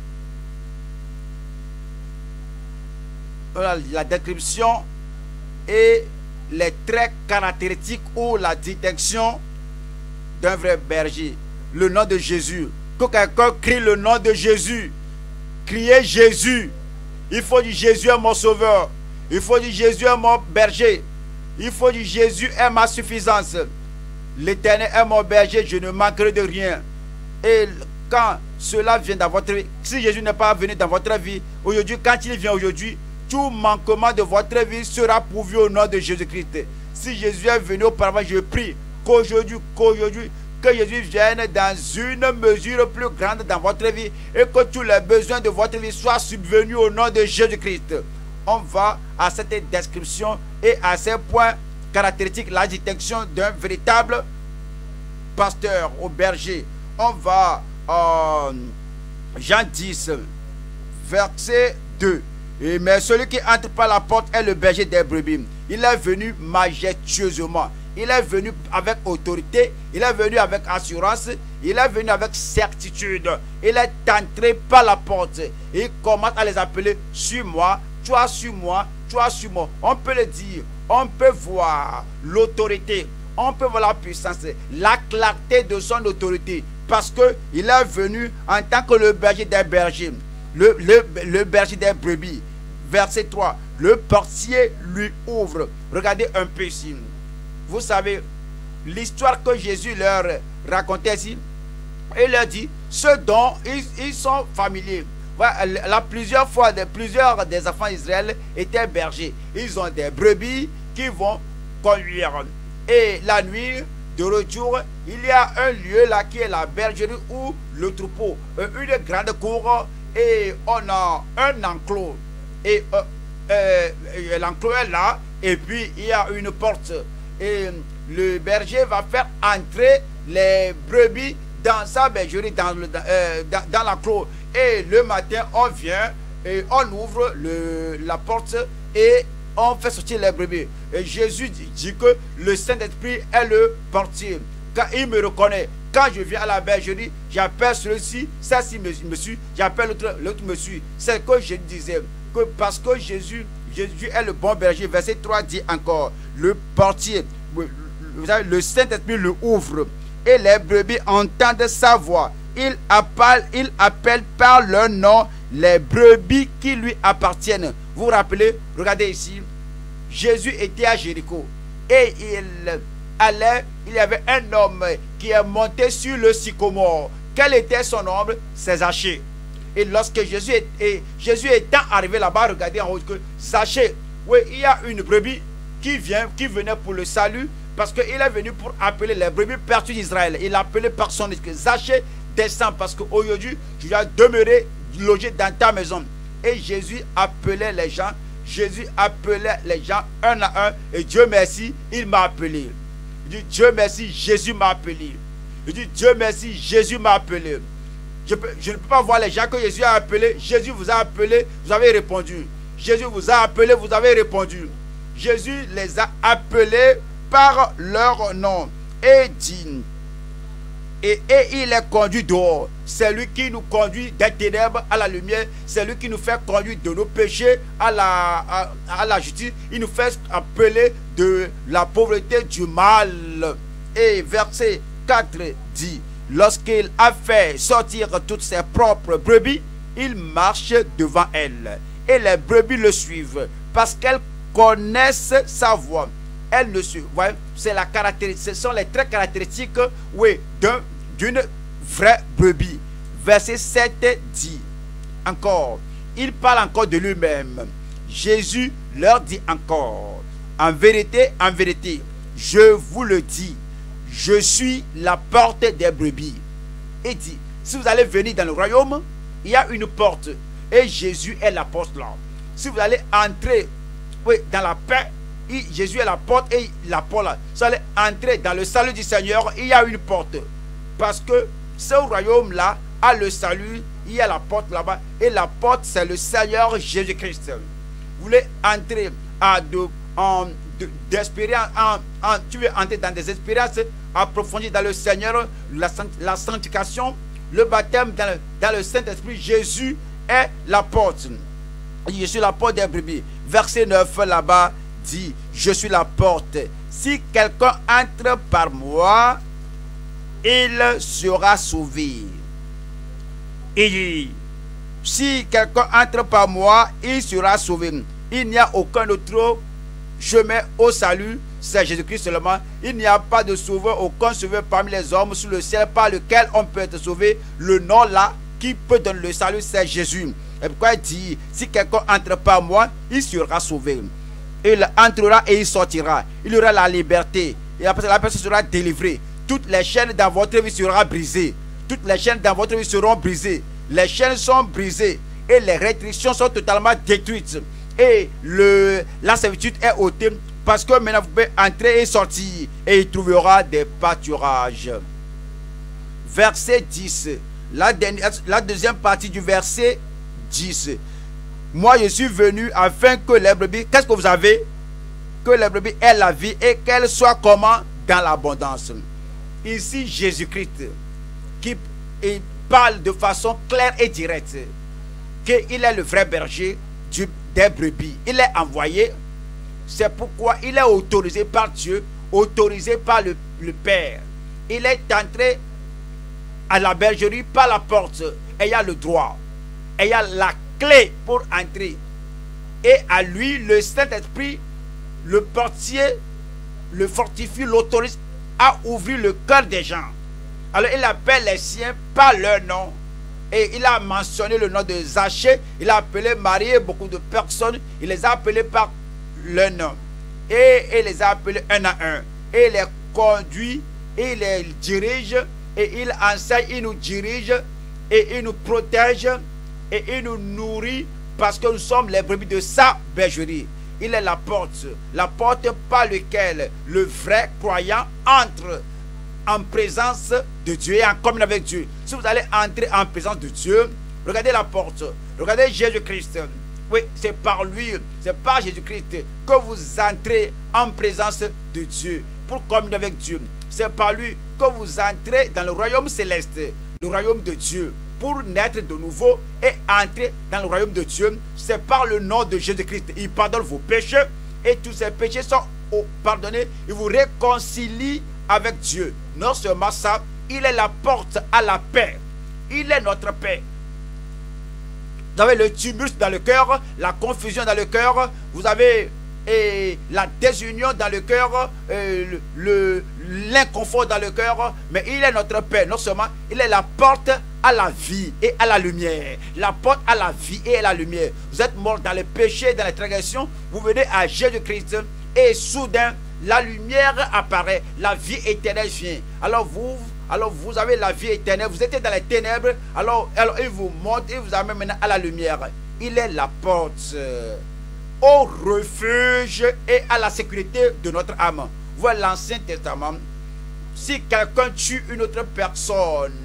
La description et les traits caractéristiques ou la distinction d'un vrai berger. Le nom de Jésus. Que quelqu'un crie le nom de Jésus. Criez Jésus. Il faut dire Jésus est mon sauveur. Il faut dire Jésus est mon berger. Il faut dire Jésus est ma suffisance. L'Éternel est mon berger, je ne manquerai de rien. Et quand cela vient dans votre vie, si Jésus n'est pas venu dans votre vie, aujourd'hui, quand il vient aujourd'hui, tout manquement de votre vie sera pourvu au nom de Jésus-Christ. Si Jésus est venu auparavant, je prie qu'aujourd'hui, qu'aujourd'hui, que Jésus vienne dans une mesure plus grande dans votre vie et que tous les besoins de votre vie soient subvenus au nom de Jésus-Christ. On va à cette description et à ces points caractéristiques, la distinction d'un véritable pasteur au berger. On va euh, Jean dix, verset deux. Et, mais celui qui entre par la porte est le berger des brebis. Il est venu majestueusement. Il est venu avec autorité. Il est venu avec assurance. Il est venu avec certitude. Il est entré par la porte. Il commence à les appeler: suis-moi, toi suis-moi, toi suis-moi. On peut le dire. On peut voir l'autorité. On peut voir la puissance, la clarté de son autorité. Parce qu'il est venu en tant que le berger des bergers. Le, le, le berger des brebis. Verset trois. Le portier lui ouvre. Regardez un peu ici. Vous savez, l'histoire que Jésus leur racontait ici, il leur dit ce dont ils, ils sont familiers. Voilà, là, plusieurs fois, de, plusieurs des enfants d'Israël étaient bergers. Ils ont des brebis qui vont conduire. Et la nuit, de retour, il y a un lieu là qui est la bergerie ou le troupeau. Une grande cour et on a un enclos. Et euh, euh, l'enclos est là et puis il y a une porte. Et le berger va faire entrer les brebis dans sa bergerie, dans, le, euh, dans, dans l'enclos. Et le matin, on vient et on ouvre le, la porte et on fait sortir les brebis. Et Jésus dit, dit que le Saint-Esprit est le portier. Quand il me reconnaît, quand je viens à la bergerie, j'appelle celui-ci, ça ci me, me suit, j'appelle l'autre, l'autre me suit. C'est ce que je disais, que parce que Jésus, Jésus est le bon berger. Verset trois dit encore, le portier, vous savez, le Saint-Esprit le ouvre et les brebis entendent sa voix. Il appelle, il appelle par leur nom les brebis qui lui appartiennent. Vous vous rappelez, regardez ici, Jésus était à Jéricho et il allait, il y avait un homme qui est monté sur le sycomore. Quel était son nom? C'est Zachée. Et lorsque Jésus est, et Jésus étant arrivé là-bas, regardez en haut que Zachée, oui, il y a une brebis qui vient, qui venait pour le salut, parce qu'il est venu pour appeler les brebis perdues d'Israël. Il a appelé par son nom. Zachée, descend parce qu'aujourd'hui, tu dois demeurer, loger dans ta maison. Et Jésus appelait les gens. Jésus appelait les gens un à un. Et Dieu merci, il m'a appelé. Il dit Dieu merci, Jésus m'a appelé. Il dit Dieu merci, Jésus m'a appelé. Je, peux, je ne peux pas voir les gens que Jésus a appelés. Jésus vous a appelé, vous avez répondu. Jésus vous a appelé, vous avez répondu. Jésus les a appelés par leur nom et dit, et, et il les conduit dehors. C'est lui qui nous conduit des ténèbres à la lumière. C'est lui qui nous fait conduire de nos péchés à la, à, à la justice. Il nous fait appeler de la pauvreté du mal. Et verset quatre dit, lorsqu'il a fait sortir toutes ses propres brebis, il marche devant elles. Et les brebis le suivent parce qu'elles connaissent sa voix. Elles le suivent. C'est la caractéristique, ce sont les traits caractéristiques, oui, d'une vraie brebis. Verset sept dit encore, il parle encore de lui-même. Jésus leur dit encore, en vérité, en vérité, je vous le dis, je suis la porte des brebis. Il dit, si vous allez venir dans le royaume, il y a une porte. Et Jésus est la porte là. Si vous allez entrer, oui, dans la paix, il, Jésus est la porte et la porte là. Si vous allez entrer dans le salut du Seigneur, il y a une porte. Parce que ce royaume là a le salut, il y a la porte là-bas. Et la porte, c'est le Seigneur Jésus-Christ. Vous voulez entrer à de, en, de, d'expérience, en, en, tu veux entrer dans des expériences approfondies dans le Seigneur, la, la sanctification, le baptême dans le, dans le Saint-Esprit. Jésus est la porte. Je suis la porte des brebis. Verset neuf là-bas dit, je suis la porte. Si quelqu'un entre par moi, il sera sauvé. Il dit, si quelqu'un entre par moi, il sera sauvé. Il n'y a aucun autre chemin au salut, c'est Jésus-Christ seulement. Il n'y a pas de sauveur, aucun sauveur parmi les hommes sous le ciel par lequel on peut être sauvé. Le nom là qui peut donner le salut, c'est Jésus. Et pourquoi il dit, si quelqu'un entre par moi, il sera sauvé. Il entrera et il sortira. Il aura la liberté. Et après, la personne sera délivrée. Toutes les chaînes dans votre vie seront brisées. Toutes les chaînes dans votre vie seront brisées. Les chaînes sont brisées. Et les restrictions sont totalement détruites. Et le, la servitude est ôtée. Parce que maintenant vous pouvez entrer et sortir. Et il trouvera des pâturages. Verset dix. la, dernière, la deuxième partie du verset dix. Moi je suis venu afin que les brebis, qu'est-ce que vous avez? Que les brebis aient la vie et qu'elles soient comment? Dans l'abondance. Ici Jésus-Christ qui il parle de façon claire et directe qu'il est le vrai berger du, des brebis. Il est envoyé. C'est pourquoi il est autorisé par Dieu, autorisé par le, le Père. Il est entré à la bergerie par la porte, ayant le droit, ayant la clé pour entrer. Et à lui, le Saint-Esprit, le portier, le fortifie, l'autorise à ouvrir le cœur des gens. Alors il appelle les siens par leur nom. Et il a mentionné le nom de Zachée. Il a appelé Marie et beaucoup de personnes. Il les a appelés par leur nom. Et il les a appelés un à un. Et il les conduit, et il les dirige, et il enseigne, il nous dirige, et il nous protège, et il nous nourrit, parce que nous sommes les brebis de sa bergerie. Il est la porte, la porte par laquelle le vrai croyant entre en présence de Dieu et en communion avec Dieu. Si vous allez entrer en présence de Dieu, regardez la porte, regardez Jésus-Christ. Oui, c'est par lui, c'est par Jésus-Christ que vous entrez en présence de Dieu pour communier avec Dieu. C'est par lui que vous entrez dans le royaume céleste, le royaume de Dieu, pour naître de nouveau et entrer dans le royaume de Dieu. C'est par le nom de Jésus-Christ. Il pardonne vos péchés et tous ces péchés sont pardonnés. Il vous réconcilie avec Dieu. Non seulement ça, il est la porte à la paix. Il est notre paix. Vous avez le tumulte dans le cœur, la confusion dans le cœur, vous avez et la désunion dans le cœur, euh, le l'inconfort dans le cœur, mais il est notre paix. Non seulement, il est la porte à la vie et à la lumière. La porte à la vie et à la lumière. Vous êtes mort dans les péchés, dans les transgressions, vous venez à Jésus-Christ et soudain, la lumière apparaît, la vie éternelle vient. Alors vous, alors vous avez la vie éternelle, vous étiez dans les ténèbres, alors, alors il vous monte, il vous amène maintenant à la lumière. Il est la porte au refuge et à la sécurité de notre âme. Voilà l'Ancien Testament. Si quelqu'un tue une autre personne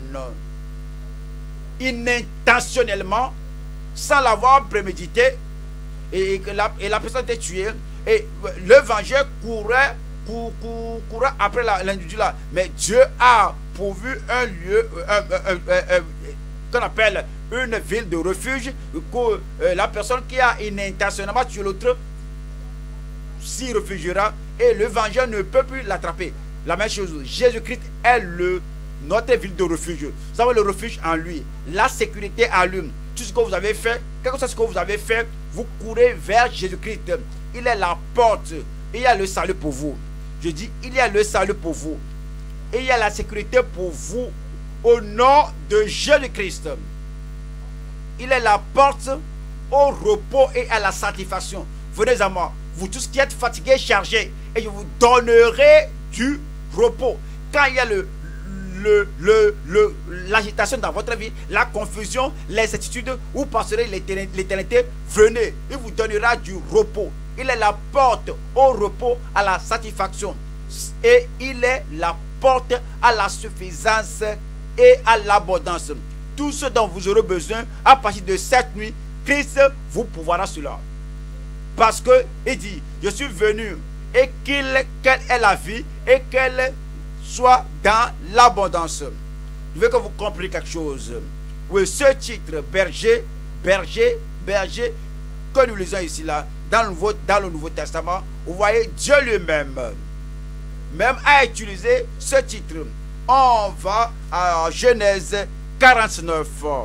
inintentionnellement, sans l'avoir prémédité, et que la, et la personne était tuée, et l'évangile courait, cour, cour, courait après l'individu là. Mais Dieu a pourvu un lieu, un, un, un, un, qu'on appelle une ville de refuge, que euh, la personne qui a inintentionnellement tué l'autre s'y réfugiera et l'évangile ne peut plus l'attraper. La même chose, Jésus-Christ est le, notre ville de refuge. Vous avez le refuge en lui, la sécurité en lui. Tout ce que vous avez fait, quel que soit ce que vous avez fait, vous courez vers Jésus-Christ. Il est la porte. Il y a le salut pour vous. Je dis, il y a le salut pour vous. Et il y a la sécurité pour vous au nom de Jésus-Christ. Il est la porte au repos et à la satisfaction. Venez à moi, vous tous qui êtes fatigués, chargés, et je vous donnerai du repos. Quand il y a le le le le l'agitation dans votre vie, la confusion, l'incertitude, vous passerez l'éternité, venez, il vous donnera du repos. Il est la porte au repos, à la satisfaction. Et il est la porte à la suffisance et à l'abondance. Tout ce dont vous aurez besoin à partir de cette nuit, Christ vous pourvoira cela. Parce que il dit, je suis venu et qu'il qu'elle ait la vie et qu'elle soit dans l'abondance. Je veux que vous compreniez quelque chose. Oui, ce titre, berger, berger, berger, que nous lisons ici là, dans le Nouveau, dans le Nouveau Testament, vous voyez Dieu lui-même, même a utilisé ce titre. On va à Genèse quarante-neuf.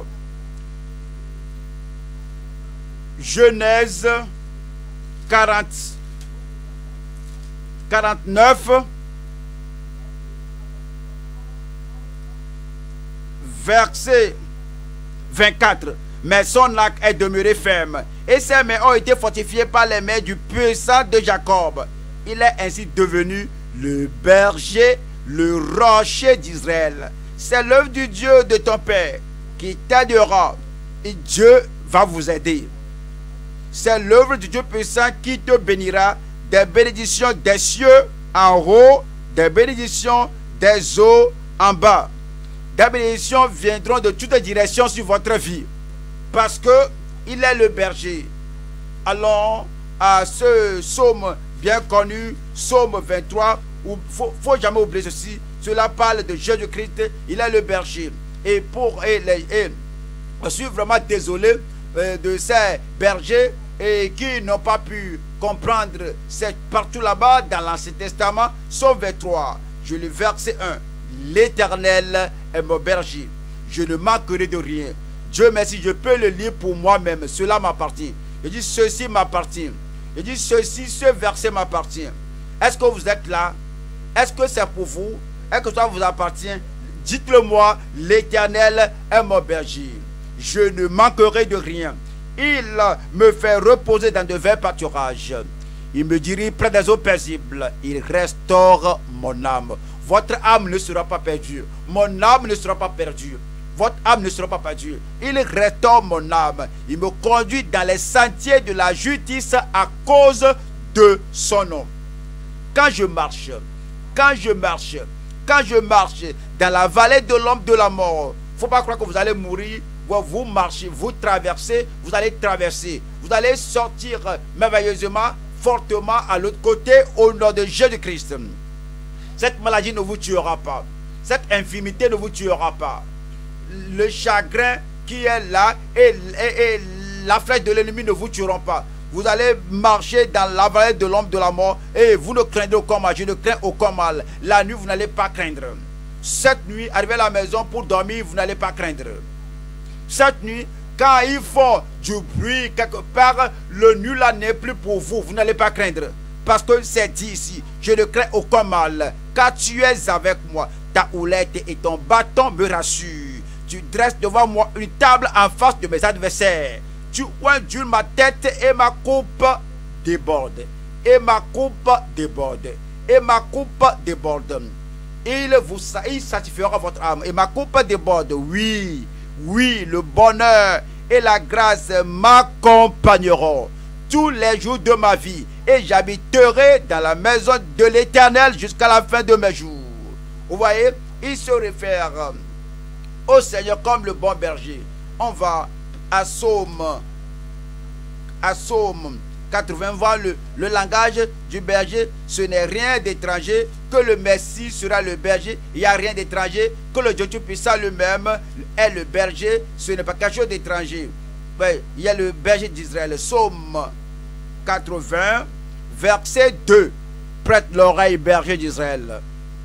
Genèse quarante, quarante-neuf, verset vingt-quatre. Mais son arc est demeuré ferme, et ses mains ont été fortifiées par les mains du puissant de Jacob. Il est ainsi devenu le berger, le rocher d'Israël. C'est l'œuvre du Dieu de ton Père qui t'aidera, et Dieu va vous aider. C'est l'œuvre du Dieu puissant qui te bénira des bénédictions des cieux en haut, des bénédictions des eaux en bas. des bénédictions viendront de toutes directions sur votre vie. Parce que il est le berger. Allons à ce psaume bien connu, psaume vingt-trois, où il ne faut, faut jamais oublier ceci. Cela parle de Jésus-Christ, il est le berger. Et pour et, les, et je suis vraiment désolé euh, de ces bergers et qui n'ont pas pu comprendre. C'est partout là-bas dans l'Ancien Testament, psaume vingt-trois. Je lis verset un. L'Éternel est mon berger, je ne manquerai de rien. Dieu merci, je peux le lire pour moi-même. Cela m'appartient. Je dis ceci m'appartient. Je dis ceci, ce verset m'appartient. Est-ce que vous êtes là? Est-ce que c'est pour vous? Est-ce que ça vous appartient? Dites-le moi. L'Éternel est mon berger, je ne manquerai de rien. Il me fait reposer dans de verts pâturages. Il me dirige près des eaux paisibles. Il restaure mon âme. Votre âme ne sera pas perdue. Mon âme ne sera pas perdue. Votre âme ne sera pas perdue. Il restaure mon âme. Il me conduit dans les sentiers de la justice à cause de son nom. Quand je marche, quand je marche, quand je marche dans la vallée de l'ombre de la mort, il ne faut pas croire que vous allez mourir. Vous marchez, vous traversez, vous allez traverser. Vous allez sortir merveilleusement, fortement à l'autre côté au nom de Jésus-Christ. Cette maladie ne vous tuera pas. Cette infirmité ne vous tuera pas. Le chagrin qui est là et, et, et la flèche de l'ennemi ne vous tueront pas. Vous allez marcher dans la vallée de l'ombre de la mort et vous ne craindrez aucun mal. Je ne crains aucun mal. La nuit, vous n'allez pas craindre. Cette nuit, arrivez à la maison pour dormir, vous n'allez pas craindre. Cette nuit, quand il faut du bruit quelque part, le nul là n'est plus pour vous. Vous n'allez pas craindre. Parce que c'est dit ici, je ne crains aucun mal, car tu es avec moi. Ta houlette et ton bâton me rassurent. Tu dresses devant moi une table en face de mes adversaires. Tu ondules ma tête et ma coupe déborde. Et ma coupe déborde. Et ma coupe déborde. Il vous il satisfera votre âme. Et ma coupe déborde. Oui, oui, le bonheur et la grâce m'accompagneront tous les jours de ma vie. Et j'habiterai dans la maison de l'Éternel jusqu'à la fin de mes jours. Vous voyez, il se réfère au Seigneur comme le bon berger. On va à Psaume, à Psaume quatre-vingts, voir le, le langage du berger. Ce n'est rien d'étranger que le Messie sera le berger. Il n'y a rien d'étranger que le Dieu Tout-Puissant lui-même est le berger. Ce n'est pas quelque chose d'étranger. Ben, il y a le berger d'Israël. Psaume quatre-vingts, verset deux. Prête l'oreille, berger d'Israël.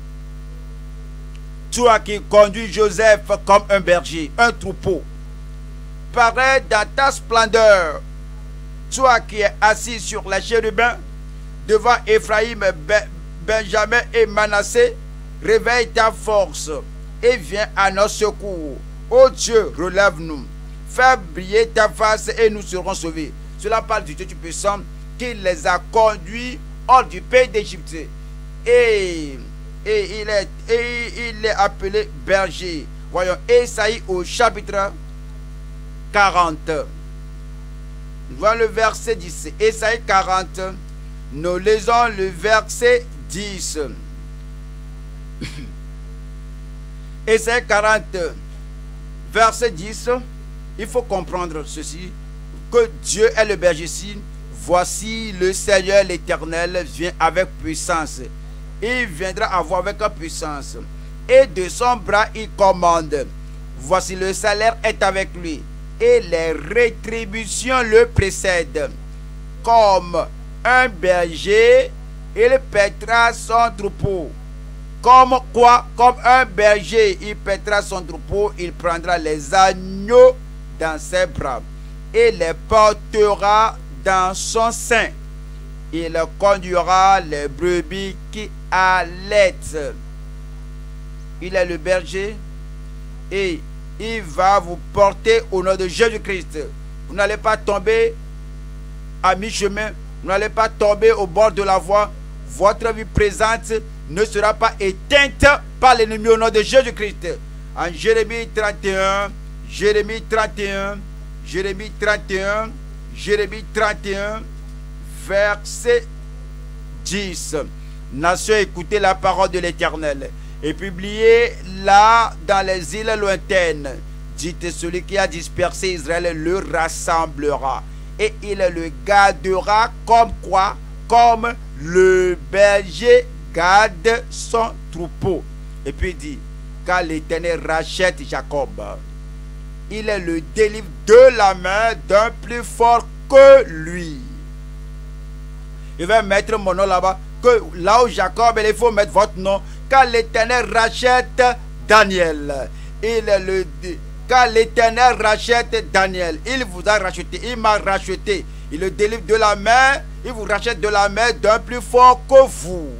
Toi qui conduis Joseph comme un berger, un troupeau, parais dans ta splendeur. Toi qui es assis sur les chérubins, devant Ephraïm, Benjamin et Manassé, réveille ta force et viens à notre secours. Ô Dieu, relève-nous. Fais briller ta face et nous serons sauvés. Cela parle du Dieu Tout-Puissant qui les a conduits hors du pays d'Égypte. Et, et, il est, et il est appelé berger. Voyons Ésaïe au chapitre quarante. Voyons le verset dix. Ésaïe quarante. Nous lisons le verset dix. Ésaïe quarante, verset dix. Il faut comprendre ceci, que Dieu est le berger ici. Voici le Seigneur l'Éternel vient avec puissance. Il viendra avoir avec puissance. Et de son bras il commande. Voici le salaire est avec lui. Et les rétributions le précèdent. Comme un berger, il paîtra son troupeau. Comme quoi? Comme un berger, il paîtra son troupeau. Il prendra les agneaux dans ses bras et les portera dans son sein. Il conduira les brebis qui allaitent. Il est le berger et il va vous porter au nom de Jésus-Christ. Vous n'allez pas tomber à mi-chemin. Vous n'allez pas tomber au bord de la voie. Votre vie présente ne sera pas éteinte par l'ennemi au nom de Jésus-Christ. En Jérémie trente et un, Jérémie trente et un, Jérémie trente et un, Jérémie trente et un, verset dix. Nation, écoutez la parole de l'Éternel. et publiez-la dans les îles lointaines. Dites, celui qui a dispersé Israël le rassemblera, et il le gardera comme quoi? Comme le berger garde son troupeau. Et puis il dit, car l'Éternel rachète Jacob, il le délivre de la main d'un plus fort que lui. Il va mettre mon nom là-bas, que là où Jacob, il faut mettre votre nom, car l'Éternel rachète Daniel. Il le dit, car l'Éternel rachète Daniel. Il vous a racheté, il m'a racheté. Il le délivre de la main, il vous rachète de la main d'un plus fort que vous.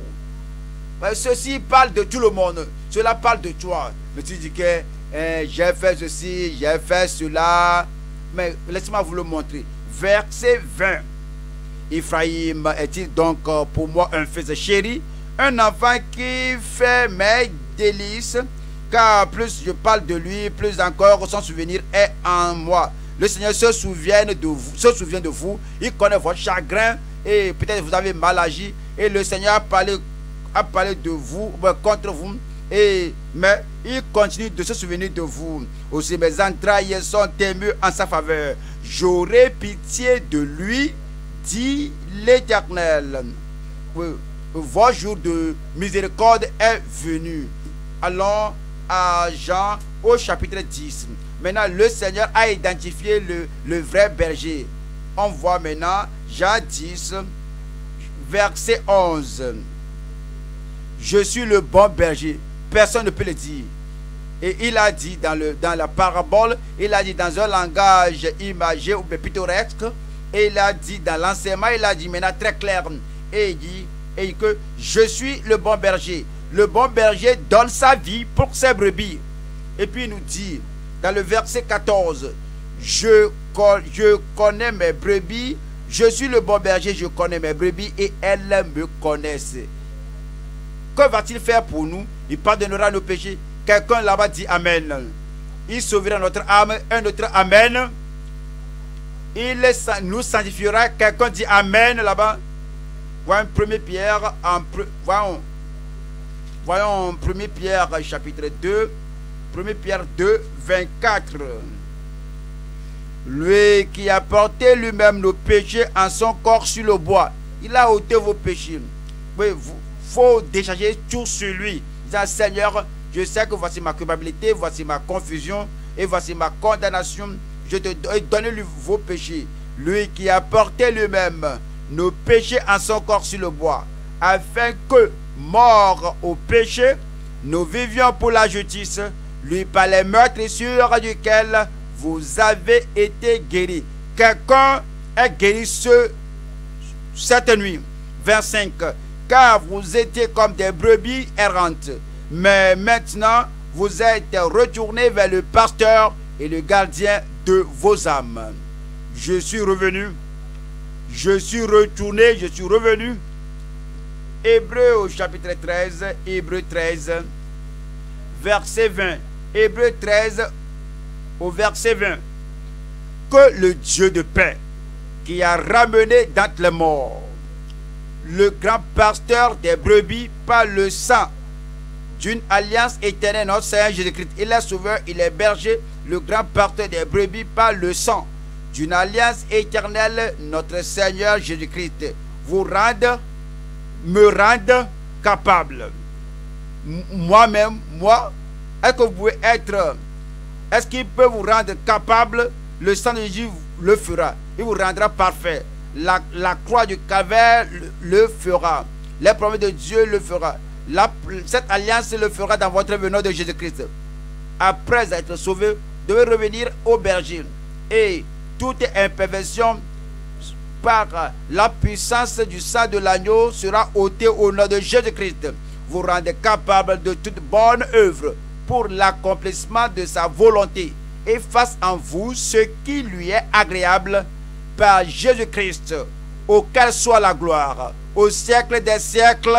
Ceci parle de tout le monde. Cela parle de toi. Mais tu dis que eh, j'ai fait ceci, j'ai fait cela. Mais laissez-moi vous le montrer. Verset vingt. Ephraim est-il donc pour moi un fils chéri, un enfant qui fait mes délices, car plus je parle de lui, plus encore son souvenir est en moi. Le Seigneur se souvient de vous, se souvient de vous, il connaît votre chagrin et peut-être vous avez mal agi et le Seigneur a parlé, a parlé de vous, contre vous, et, mais il continue de se souvenir de vous. Aussi mes entrailles sont émues en sa faveur. J'aurai pitié de lui, dit l'Éternel. Votre jour de miséricorde est venu. Allons à Jean au chapitre dix. Maintenant, le Seigneur a identifié le, le vrai berger. On voit maintenant Jean dix, verset onze. Je suis le bon berger. Personne ne peut le dire. Et il a dit dans, le, dans la parabole, il a dit dans un langage imagé ou pittoresque, et il a dit dans l'enseignement, il a dit maintenant très clair, et il dit et que je suis le bon berger. Le bon berger donne sa vie pour ses brebis. Et puis il nous dit dans le verset quatorze, je, je connais mes brebis, je suis le bon berger, je connais mes brebis et elles me connaissent. Que va-t-il faire pour nous? Il pardonnera nos péchés. Quelqu'un là-bas dit Amen. Il sauvera notre âme. Un autre Amen. Il nous sanctifiera. Quelqu'un dit Amen là-bas. Voyons premier Pierre. En, voyons, voyons premier Pierre chapitre deux. premier Pierre deux, vingt-quatre. Lui qui a porté lui-même nos péchés en son corps sur le bois. Il a ôté vos péchés. Oui, vous. Faut décharger tout sur lui. Disant, Seigneur, je sais que voici ma culpabilité, voici ma confusion et voici ma condamnation. Je te donne lui vos péchés. Lui qui a porté lui-même nos péchés en son corps sur le bois, afin que, mort au péché, nous vivions pour la justice, lui par les meurtrissures duquel vous avez été guéris. Quelqu'un est guéri ce, cette nuit. vingt-cinq. Car vous étiez comme des brebis errantes, mais maintenant vous êtes retournés vers le pasteur et le gardien de vos âmes. Je suis revenu, je suis retourné, je suis revenu. Hébreux au chapitre treize, Hébreux treize, verset vingt. Hébreux treize au verset vingt. Que le Dieu de paix, qui a ramené d'entre les morts le grand pasteur des brebis par le sang d'une alliance éternelle, notre Seigneur Jésus-Christ. Il est sauveur, il est berger, le grand pasteur des brebis par le sang d'une alliance éternelle, notre Seigneur Jésus-Christ, vous rende, me rende capable. Moi-même, moi, est-ce que vous pouvez être, est-ce qu'il peut vous rendre capable? Le sang de Jésus le fera, il vous rendra parfait. La, la croix du Calvaire le, le fera. Les promesses de Dieu le fera. La, cette alliance le fera dans votre venue de Jésus-Christ. Après être sauvé, vous devez revenir au berger. Et toute imperfection par la puissance du sang de l'agneau sera ôtée au nom de Jésus-Christ. Vous rendez capable de toute bonne œuvre pour l'accomplissement de sa volonté et fasse en vous ce qui lui est agréable par Jésus-Christ, auquel soit la gloire au siècle des siècles.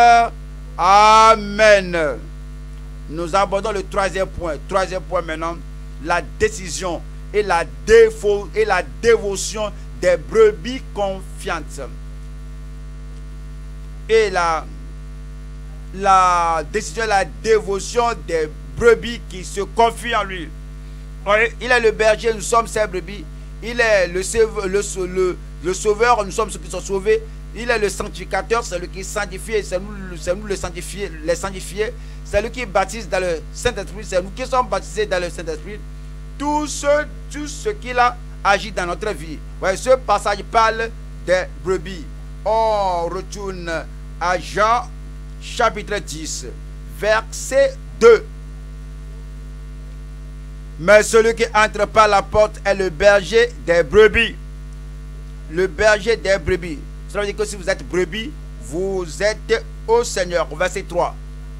Amen. Nous abordons le troisième point. Troisième point maintenant, la décision et la, défo, et la dévotion des brebis confiantes. Et la, la décision, la dévotion des brebis qui se confient en lui. Il est le berger, nous sommes ses brebis. Il est le sauveur, le, le, le sauveur, nous sommes ceux qui sont sauvés. Il est le sanctificateur, c'est lui qui sanctifie, c'est nous, c'est nous le sanctifié, les sanctifiés. C'est lui qui baptise dans le Saint-Esprit, c'est nous qui sommes baptisés dans le Saint-Esprit. Tout ce, tout ce qu'il a agi dans notre vie. Ouais, ce passage parle des brebis. On retourne à Jean chapitre dix, verset deux. Mais celui qui entre par la porte est le berger des brebis. Le berger des brebis. Cela veut dire que si vous êtes brebis, vous êtes au Seigneur. Verset trois.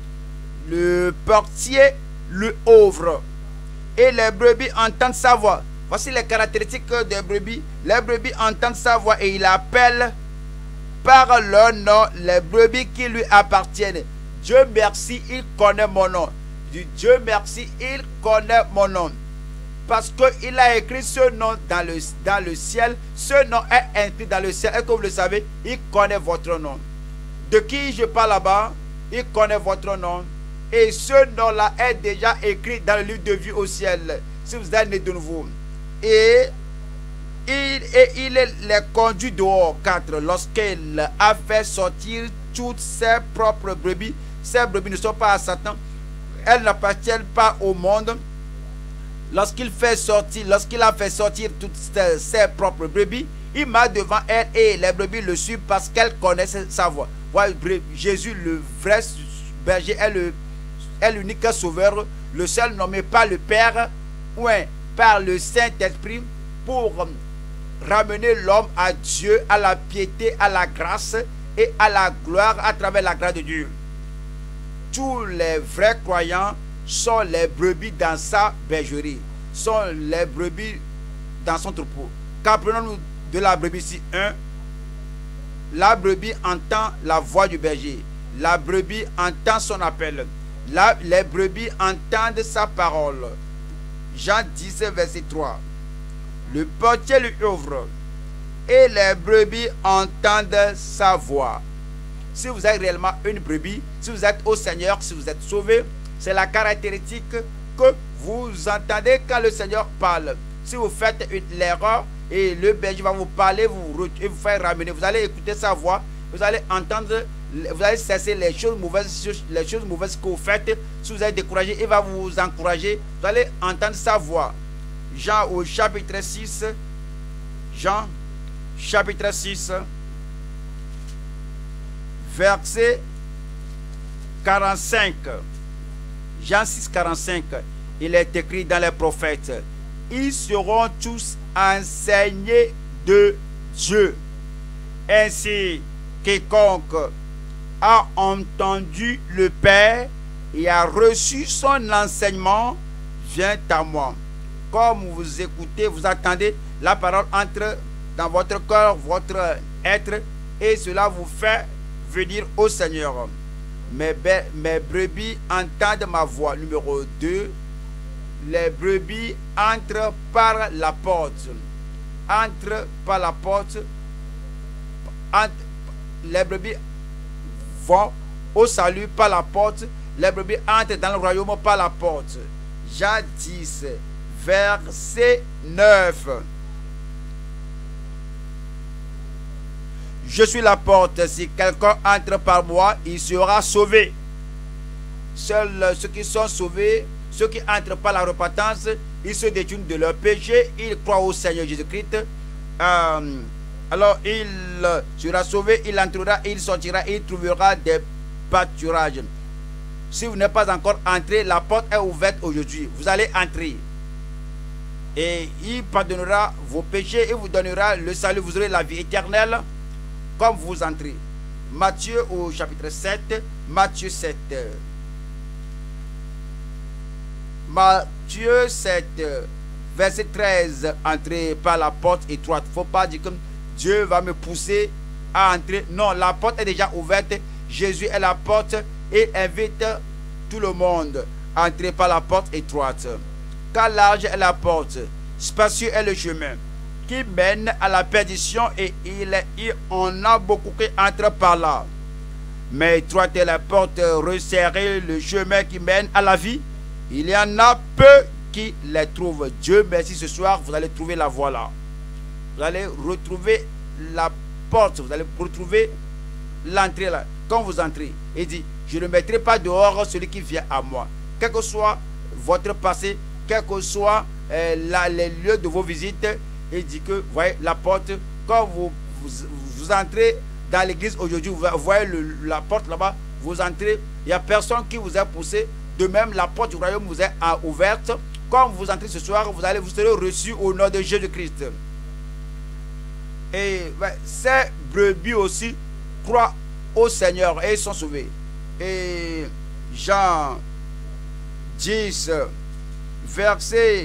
Le portier lui ouvre et les brebis entendent sa voix. Voici les caractéristiques des brebis. Les brebis entendent sa voix et il appelle par leur nom les brebis qui lui appartiennent. Dieu merci, il connaît mon nom. Dieu merci, il connaît mon nom. Parce qu'il a écrit ce nom dans le, dans le ciel. Ce nom est inscrit dans le ciel. Est-ce que vous le savez? Il connaît votre nom. De qui je parle là-bas? Il connaît votre nom. Et ce nom-là est déjà écrit dans le livre de vie au ciel. Si vous êtes né de nouveau. Et il, et il les conduit dehors. quatre. Lorsqu'il a fait sortir toutes ses propres brebis. Ces brebis ne sont pas à Satan. Elles n'appartiennent pas au monde. Lorsqu'il fait sortir, lorsqu'il a fait sortir toutes ses, ses propres brebis, il marche devant elles et les brebis le suivent parce qu'elles connaissent sa voix. Ouais, Jésus, le vrai berger, est le est l'unique sauveur, le seul nommé par le Père, ouais, par le Saint-Esprit pour ramener l'homme à Dieu, à la piété, à la grâce et à la gloire à travers la grâce de Dieu. Tous les vrais croyants sont les brebis dans sa bergerie, sont les brebis dans son troupeau. Qu'apprenons-nous de la brebis ici? un. La brebis entend la voix du berger. La brebis entend son appel. La, les brebis entendent sa parole. Jean dix, verset trois. Le portier lui ouvre et les brebis entendent sa voix. Si vous êtes réellement une brebis, si vous êtes au Seigneur, si vous êtes sauvé, c'est la caractéristique que vous entendez quand le Seigneur parle. Si vous faites l'erreur et le berger va vous parler, vous, et vous faire ramener, vous allez écouter sa voix, vous allez entendre, vous allez cesser les choses mauvaises, les choses mauvaises que vous faites. Si vous êtes découragé, il va vous encourager. Vous allez entendre sa voix. Jean au chapitre six. Jean chapitre six. Verset quarante-cinq. Jean six, quarante-cinq. Il est écrit dans les prophètes. Ils seront tous enseignés de Dieu. Ainsi, quiconque a entendu le Père et a reçu son enseignement vient à moi. Comme vous écoutez, vous attendez, la parole entre dans votre cœur, votre être, et cela vous fait venir au Seigneur. Mes, mes brebis entendent ma voix. Numéro deux. Les brebis entrent par la porte. Entrent par la porte. Entre, les brebis vont au salut par la porte. Les brebis entrent dans le royaume par la porte. Jean dix, verset neuf. Je suis la porte. Si quelqu'un entre par moi, il sera sauvé. Seuls ceux qui sont sauvés, ceux qui entrent par la repentance, ils se détournent de leur péché, ils croient au Seigneur Jésus-Christ. Euh, alors il sera sauvé, il entrera, il sortira, il trouvera des pâturages. Si vous n'êtes pas encore entré, la porte est ouverte aujourd'hui. Vous allez entrer. Et il pardonnera vos péchés et vous donnera le salut. Vous aurez la vie éternelle comme vous entrez. Matthieu au chapitre sept. Matthieu sept. Matthieu sept, verset treize. Entrez par la porte étroite. Il ne faut pas dire que Dieu va me pousser à entrer. Non, la porte est déjà ouverte. Jésus est la porte et invite tout le monde à entrer par la porte étroite. Car large est la porte, spacieux est le chemin qui mène à la perdition et il, il en a beaucoup qui entrent par là. mais étroite est la porte, resserrée le chemin qui mène à la vie. Il y en a peu qui les trouvent. Dieu merci, ce soir, vous allez trouver la voie là. Vous allez retrouver la porte, vous allez retrouver l'entrée là. Quand vous entrez, il dit, je ne mettrai pas dehors celui qui vient à moi. Quel que soit votre passé, quel que soit euh, la, les lieux de vos visites, il dit que, vous voyez, la porte, quand vous, vous, vous entrez dans l'église aujourd'hui, vous voyez le, la porte là-bas, vous entrez, il n'y a personne qui vous a poussé. De même, la porte du royaume vous est ouverte. Quand vous entrez ce soir, vous, allez, vous serez reçus au nom de Jésus-Christ. Et ouais, ces brebis aussi croient au Seigneur et ils sont sauvés. Et Jean dix, verset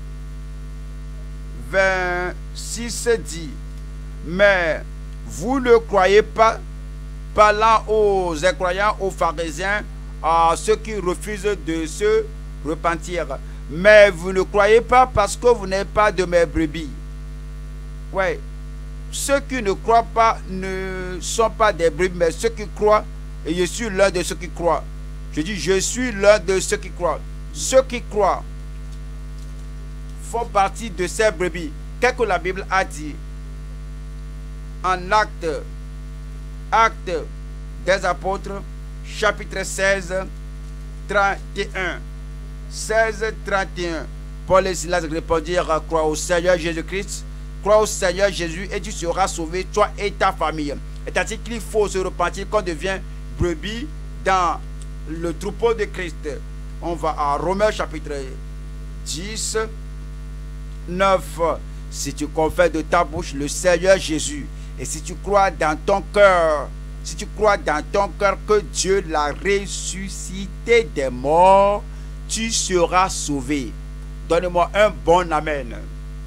vingt-six dit, mais vous ne croyez pas, parlant aux incroyants, aux pharisiens, à ceux qui refusent de se repentir. Mais vous ne croyez pas parce que vous n'êtes pas de mes brebis. Ouais. Ceux qui ne croient pas ne sont pas des brebis, mais ceux qui croient, et je suis l'un de ceux qui croient. Je dis, je suis l'un de ceux qui croient. Ceux qui croient font partie de ces brebis. Qu'est-ce que la Bible a dit en acte, acte des apôtres, chapitre seize, trente et un. seize, trente et un. Paul et Silas répondirent, crois au Seigneur Jésus-Christ, crois au Seigneur Jésus et tu seras sauvé, toi et ta famille. C'est-à-dire qu'il faut se repentir quand on devient brebis dans le troupeau de Christ. On va à Romains chapitre dix, neuf. Si tu confesses de ta bouche le Seigneur Jésus et si tu crois dans ton cœur, si tu crois dans ton cœur que Dieu l'a ressuscité des morts, tu seras sauvé. Donnez-moi un bon amen.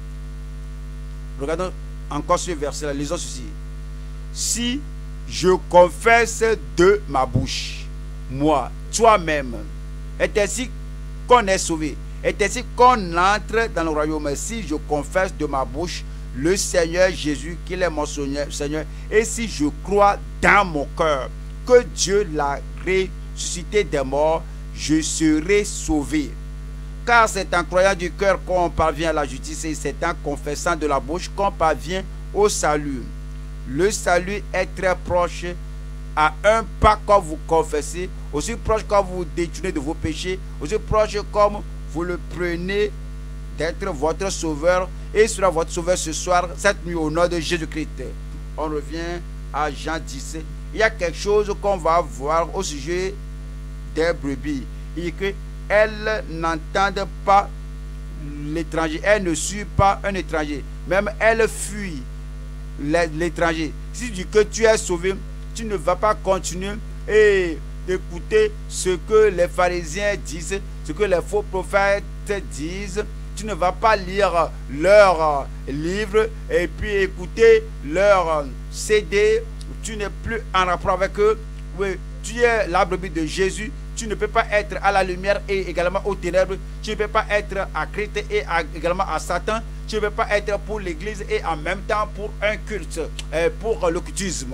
Regardons encore ce verset-là, lisons ceci. Si je confesse de ma bouche, moi, toi-même, est ainsi qu'on est sauvé, est ainsi qu'on entre dans le royaume. Si je confesse de ma bouche le Seigneur Jésus, qu'il est mon Seigneur, et si je crois dans mon cœur que Dieu l'a ressuscité des morts, je serai sauvé. Car c'est en croyant du cœur qu'on parvient à la justice et c'est en confessant de la bouche qu'on parvient au salut. Le salut est très proche, à un pas quand vous confessez, aussi proche quand vous détournez de vos péchés, aussi proche comme vous le prenez d'être votre sauveur et sera votre sauveur ce soir, cette nuit au nom de Jésus-Christ. On revient à Jean dix. Il y a quelque chose qu'on va voir au sujet des brebis. Il dit qu'elles n'entendent pas l'étranger, elles ne suivent pas un étranger, même elles fuient l'étranger. Si tu dis que tu es sauvé, tu ne vas pas continuer et d'écouter ce que les pharisiens disent, ce que les faux prophètes disent. Tu ne vas pas lire leurs livres et puis écouter leurs C D. Tu n'es plus en rapport avec eux. Oui, tu es la brebis de Jésus. Tu ne peux pas être à la lumière et également aux ténèbres. Tu ne peux pas être à Christ et à, également à Satan. Tu ne peux pas être pour l'église et en même temps pour un culte, euh, pour l'occultisme.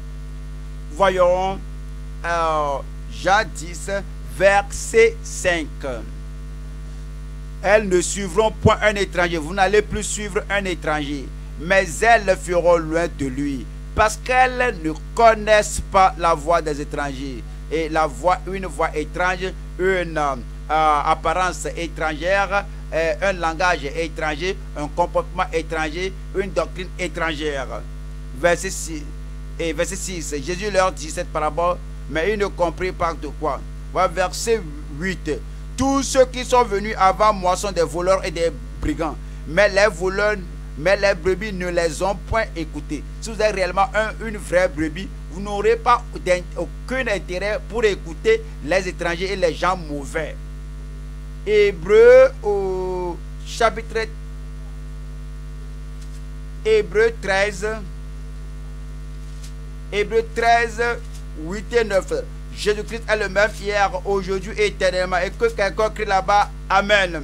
Voyons euh, Jean dix, verset cinq. Elles ne suivront point un étranger. Vous n'allez plus suivre un étranger, mais elles le feront loin de lui, parce qu'elles ne connaissent pas la voix des étrangers. Et la voix, une voix étrange, une euh, apparence étrangère, euh, un langage étranger, un comportement étranger, une doctrine étrangère. Verset six. Et verset six, Jésus leur dit cette parabole, mais ils ne comprirent pas de quoi. Voilà, verset huit. Tous ceux qui sont venus avant moi sont des voleurs et des brigands, mais les voleurs, mais les brebis ne les ont point écoutés. Si vous êtes réellement un, une vraie brebis, vous n'aurez pas aucun intérêt pour écouter les étrangers et les gens mauvais. Hébreu au chapitre Hébreu treize, Hébreu treize, huit et neuf. Jésus-Christ est le même hier, aujourd'hui et éternellement. Et que quelqu'un crie là-bas, Amen.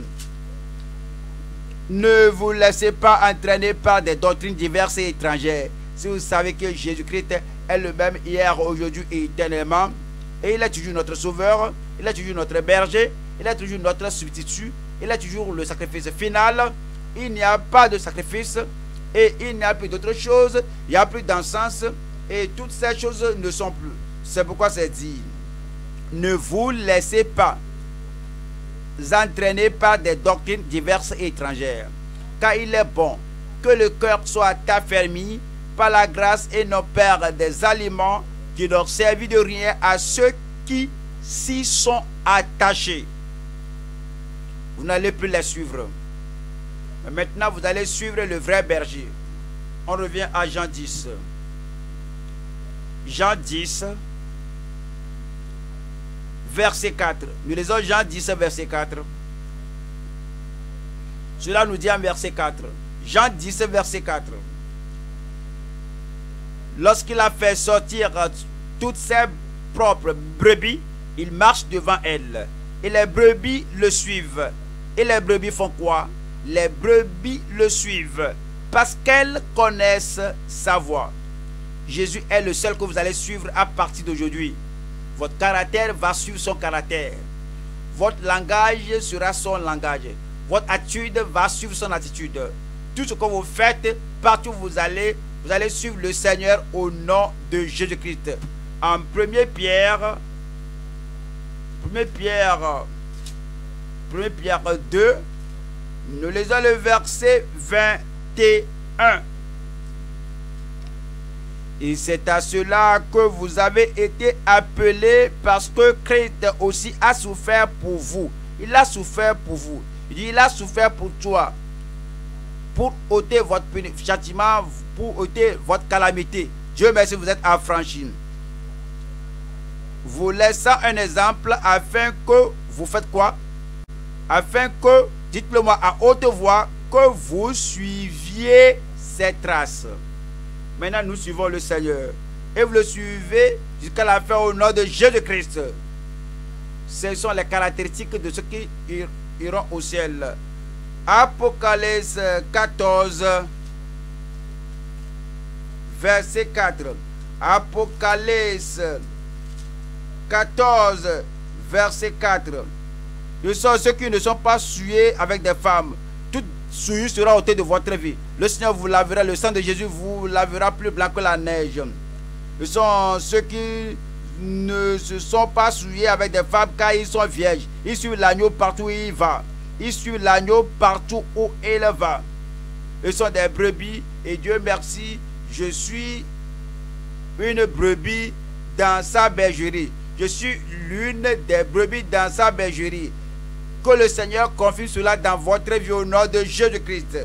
Ne vous laissez pas entraîner par des doctrines diverses et étrangères. Si vous savez que Jésus-Christ est le même hier, aujourd'hui et éternellement. Et il est toujours notre sauveur, il est toujours notre berger, il est toujours notre substitut, il est toujours le sacrifice final. Il n'y a pas de sacrifice et il n'y a plus d'autre chose, il n'y a plus d'encens et toutes ces choses ne sont plus. C'est pourquoi c'est dit, ne vous laissez pas entraîner par des doctrines diverses et étrangères, car il est bon que le cœur soit affermi par la grâce et non par des aliments qui n'ont servi de rien à ceux qui s'y sont attachés. Vous n'allez plus les suivre. Mais maintenant, vous allez suivre le vrai berger. On revient à Jean dix. Jean dix, verset quatre. Nous lisons Jean dix, verset quatre. Cela nous dit en verset quatre. Jean dix, verset quatre. Lorsqu'il a fait sortir toutes ses propres brebis, il marche devant elles. Et les brebis le suivent. Et les brebis font quoi? Les brebis le suivent parce qu'elles connaissent sa voix. Jésus est le seul que vous allez suivre à partir d'aujourd'hui. Votre caractère va suivre son caractère. Votre langage sera son langage. Votre attitude va suivre son attitude. Tout ce que vous faites, partout où vous allez, vous allez suivre le Seigneur au nom de Jésus-Christ. En première Pierre, première Pierre, première Pierre deux, nous lisons le verset vingt et un. Et c'est à cela que vous avez été appelés, parce que Christ aussi a souffert pour vous. Il a souffert pour vous. Il dit, il a souffert pour toi, pour ôter votre châtiment, pour ôter votre calamité. Dieu merci, vous êtes affranchis. Vous laissant un exemple afin que vous faites quoi? Afin que, dites-le moi à haute voix, que vous suiviez ses traces. Maintenant, nous suivons le Seigneur. Et vous le suivez jusqu'à la fin au nom de Jésus-Christ. Ce sont les caractéristiques de ceux qui iront au ciel. Apocalypse quatorze, verset quatre. Apocalypse quatorze, verset quatre. Ce sont ceux qui ne sont pas souillés avec des femmes. Toute souillure sera ôtée de votre vie. Le Seigneur vous lavera, le sang de Jésus vous lavera plus blanc que la neige. Ce sont ceux qui ne se sont pas souillés avec des femmes, car ils sont vierges. Ils suivent l'agneau partout où il va. Ils suivent l'agneau partout où il va. Ils sont des brebis, et Dieu merci, je suis une brebis dans sa bergerie. Je suis l'une des brebis dans sa bergerie. Que le Seigneur confirme cela dans votre vie au nom de Jésus-Christ.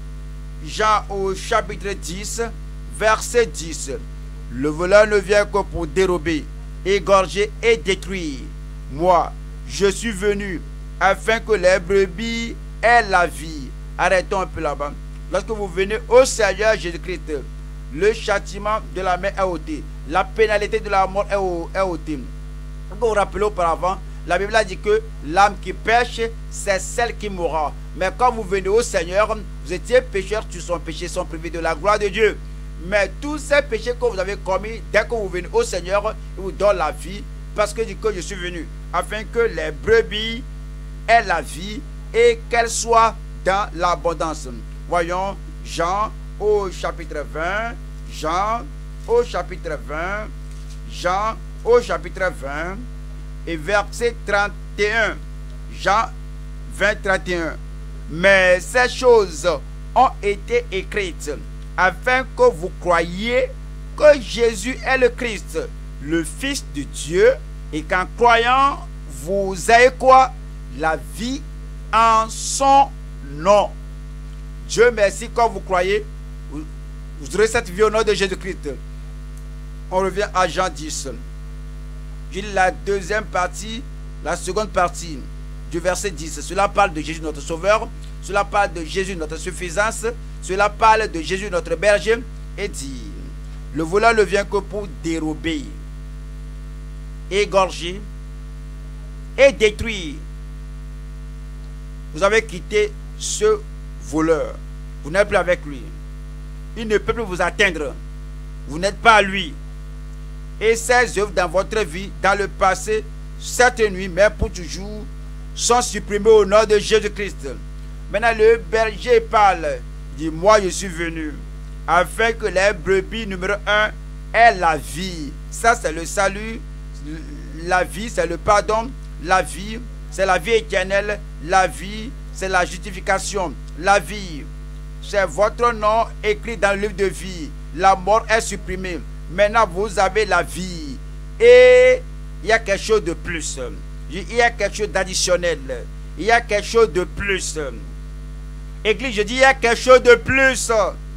Jean au chapitre dix, verset dix. Le voleur ne vient que pour dérober, égorger et détruire. Moi, je suis venu afin que les brebis aient la vie. Arrêtons un peu là-bas. Lorsque vous venez au Seigneur Jésus-Christ, le châtiment de la main est ôté. La pénalité de la mort est ôtée. Comme vous vous rappelez auparavant, la Bible a dit que l'âme qui pêche, c'est celle qui mourra. Mais quand vous venez au Seigneur, vous étiez pécheurs, tous son péché sont privés de la gloire de Dieu. Mais tous ces péchés que vous avez commis, dès que vous venez au Seigneur, il vous donne la vie. Parce que dit que je suis venu, afin que les brebis aient la vie et qu'elles soient dans l'abondance. Voyons Jean au chapitre vingt, Jean au chapitre vingt, Jean au chapitre vingt et verset trente et un. Jean vingt, trente et un. Mais ces choses ont été écrites afin que vous croyiez que Jésus est le Christ, le Fils de Dieu, et qu'en croyant, vous ayez quoi? La vie en son nom. Dieu merci, quand vous croyez, vous, vous aurez cette vie au nom de Jésus-Christ. On revient à Jean dix. J'ai la deuxième partie, la seconde partie du verset dix. Cela parle de Jésus notre Sauveur, cela parle de Jésus notre suffisance, cela parle de Jésus notre berger, et dit, le voleur ne vient que pour dérober, égorger et détruire. Vous avez quitté ce voleur, vous n'êtes plus avec lui, il ne peut plus vous atteindre, vous n'êtes pas à lui, et ses œuvres dans votre vie, dans le passé, cette nuit, mais pour toujours, sont supprimées au nom de Jésus-Christ. Maintenant, le berger parle. Il dit, moi, je suis venu afin que les brebis numéro un aient la vie. Ça, c'est le salut. La vie, c'est le pardon. La vie, c'est la vie éternelle. La vie, c'est la justification. La vie, c'est votre nom écrit dans le livre de vie. La mort est supprimée. Maintenant, vous avez la vie. Et il y a quelque chose de plus. Il y a quelque chose d'additionnel. Il y a quelque chose de plus. Église, je dis, il y a quelque chose de plus.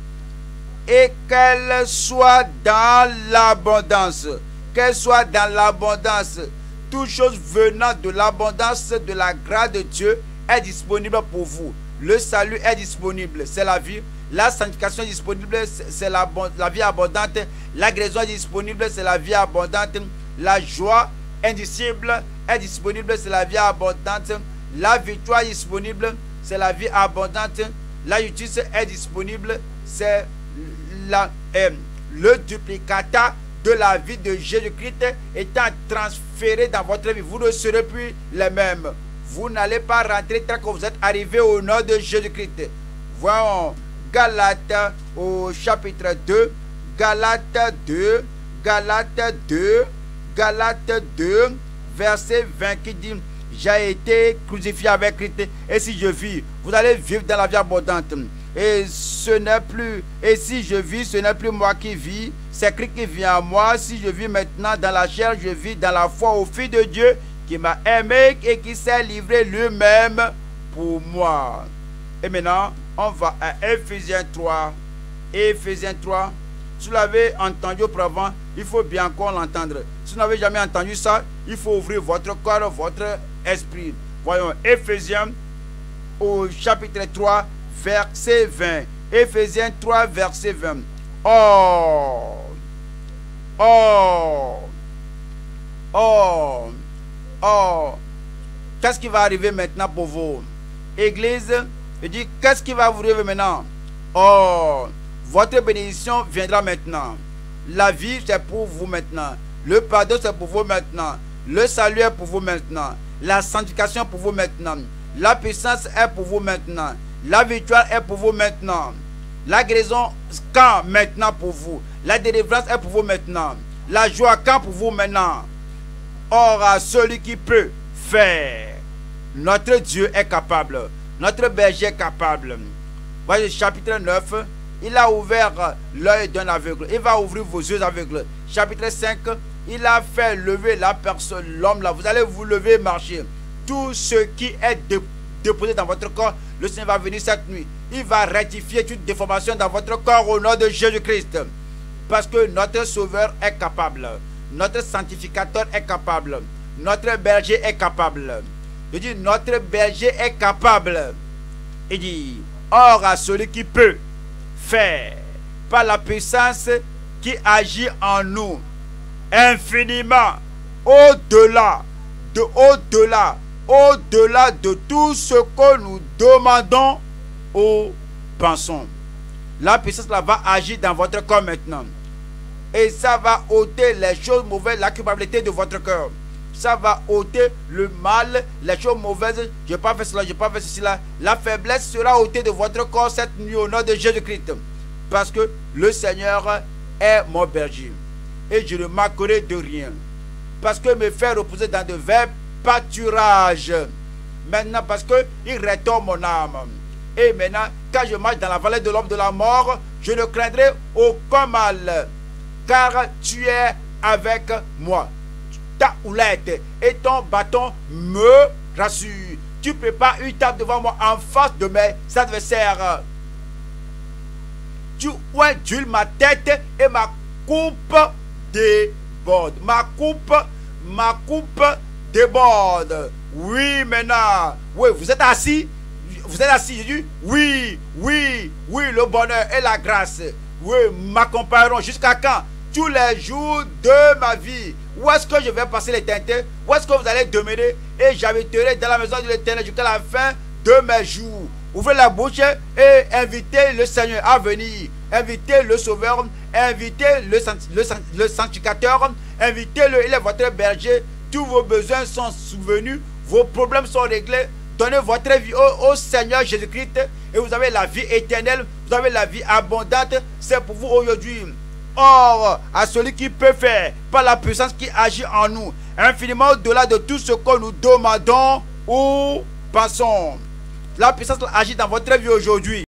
Et qu'elle soit dans l'abondance. Qu'elle soit dans l'abondance. Toute chose venant de l'abondance de la grâce de Dieu est disponible pour vous. Le salut est disponible. C'est la vie. La sanctification est disponible, c'est la, la vie abondante. La guérison est disponible, c'est la vie abondante. La joie indicible est disponible, c'est la vie abondante. La victoire est disponible, c'est la vie abondante. La justice est disponible, c'est euh, le duplicata de la vie de Jésus-Christ étant transféré dans votre vie. Vous ne serez plus les mêmes. Vous n'allez pas rentrer tant que vous êtes arrivé au nom de Jésus-Christ. Voyons Galates au chapitre deux, Galates deux, Galates deux, Galates deux, verset vingt qui dit, j'ai été crucifié avec Christ et si je vis, vous allez vivre dans la vie abondante. Et ce n'est plus, et si je vis, ce n'est plus moi qui vis, c'est Christ qui vit en moi. Si je vis maintenant dans la chair, je vis dans la foi au Fils de Dieu qui m'a aimé et qui s'est livré lui-même pour moi. Et maintenant, on va à Éphésiens trois. Éphésiens trois. Si vous l'avez entendu auparavant, il faut bien encore l'entendre. Si vous n'avez jamais entendu ça, il faut ouvrir votre corps, votre esprit. Voyons, Éphésiens au chapitre trois, verset vingt. Éphésiens trois, verset vingt. Oh, oh, oh, oh. Qu'est-ce qui va arriver maintenant pour vous? Église, je dis, qu'est-ce qui va vous arriver maintenant? Oh, votre bénédiction viendra maintenant. La vie, c'est pour vous maintenant. Le pardon, c'est pour vous maintenant. Le salut est pour vous maintenant. La sanctification pour vous maintenant. La puissance est pour vous maintenant. La victoire est pour vous maintenant. La guérison, quand maintenant pour vous. La délivrance est pour vous maintenant. La joie, quand pour vous maintenant. Or, à celui qui peut faire. Notre Dieu est capable. Notre berger est capable. Voyez, chapitre neuf, il a ouvert l'œil d'un aveugle. Il va ouvrir vos yeux aveugles. Chapitre cinq, il a fait lever la personne, l'homme là. Vous allez vous lever et marcher. Tout ce qui est déposé dans votre corps, le Seigneur va venir cette nuit. Il va rectifier toute déformation dans votre corps au nom de Jésus-Christ. Parce que notre Sauveur est capable. Notre sanctificateur est capable. Notre berger est capable. Je dis, notre berger est capable. Il dit, or à celui qui peut faire par la puissance qui agit en nous infiniment au-delà de au-delà au-delà de tout ce que nous demandons ou pensons. La puissance là va agir dans votre corps maintenant. Et ça va ôter les choses mauvaises, la culpabilité de votre cœur. Ça va ôter le mal, les choses mauvaises. Je n'ai pas fait cela, je n'ai pas fait ceci là. La faiblesse sera ôtée de votre corps cette nuit au nom de Jésus-Christ. Parce que le Seigneur est mon berger. Et je ne manquerai de rien. Parce que me fait reposer dans de verts pâturages. Maintenant, parce qu'il rétorbe mon âme. Et maintenant, quand je marche dans la vallée de l'ombre de la mort, je ne craindrai aucun mal. Car tu es avec moi. Ta houlette et ton bâton me rassurent. Tu prépares une table devant moi en face de mes adversaires. Tu ondules ma tête et ma coupe déborde. Ma coupe, ma coupe déborde. Oui, maintenant. Oui, vous êtes assis. Vous êtes assis. J'ai dit, oui, oui, oui, le bonheur et la grâce. Oui, m'accompagneront jusqu'à quand? Tous les jours de ma vie. Où est-ce que je vais passer l'éternité? Où est-ce que vous allez demeurer? Et j'habiterai dans la maison de l'Éternel jusqu'à la fin de mes jours. Ouvrez la bouche et invitez le Seigneur à venir. Invitez le Sauveur. Invitez le, le, le sanctificateur. invitez-le, il est votre berger. Tous vos besoins sont souvenus, vos problèmes sont réglés. Donnez votre vie au, au Seigneur Jésus-Christ et vous avez la vie éternelle, vous avez la vie abondante. C'est pour vous aujourd'hui. Or, à celui qui peut faire, par la puissance qui agit en nous, infiniment au-delà de tout ce que nous demandons ou pensons. La puissance agit dans votre vie aujourd'hui.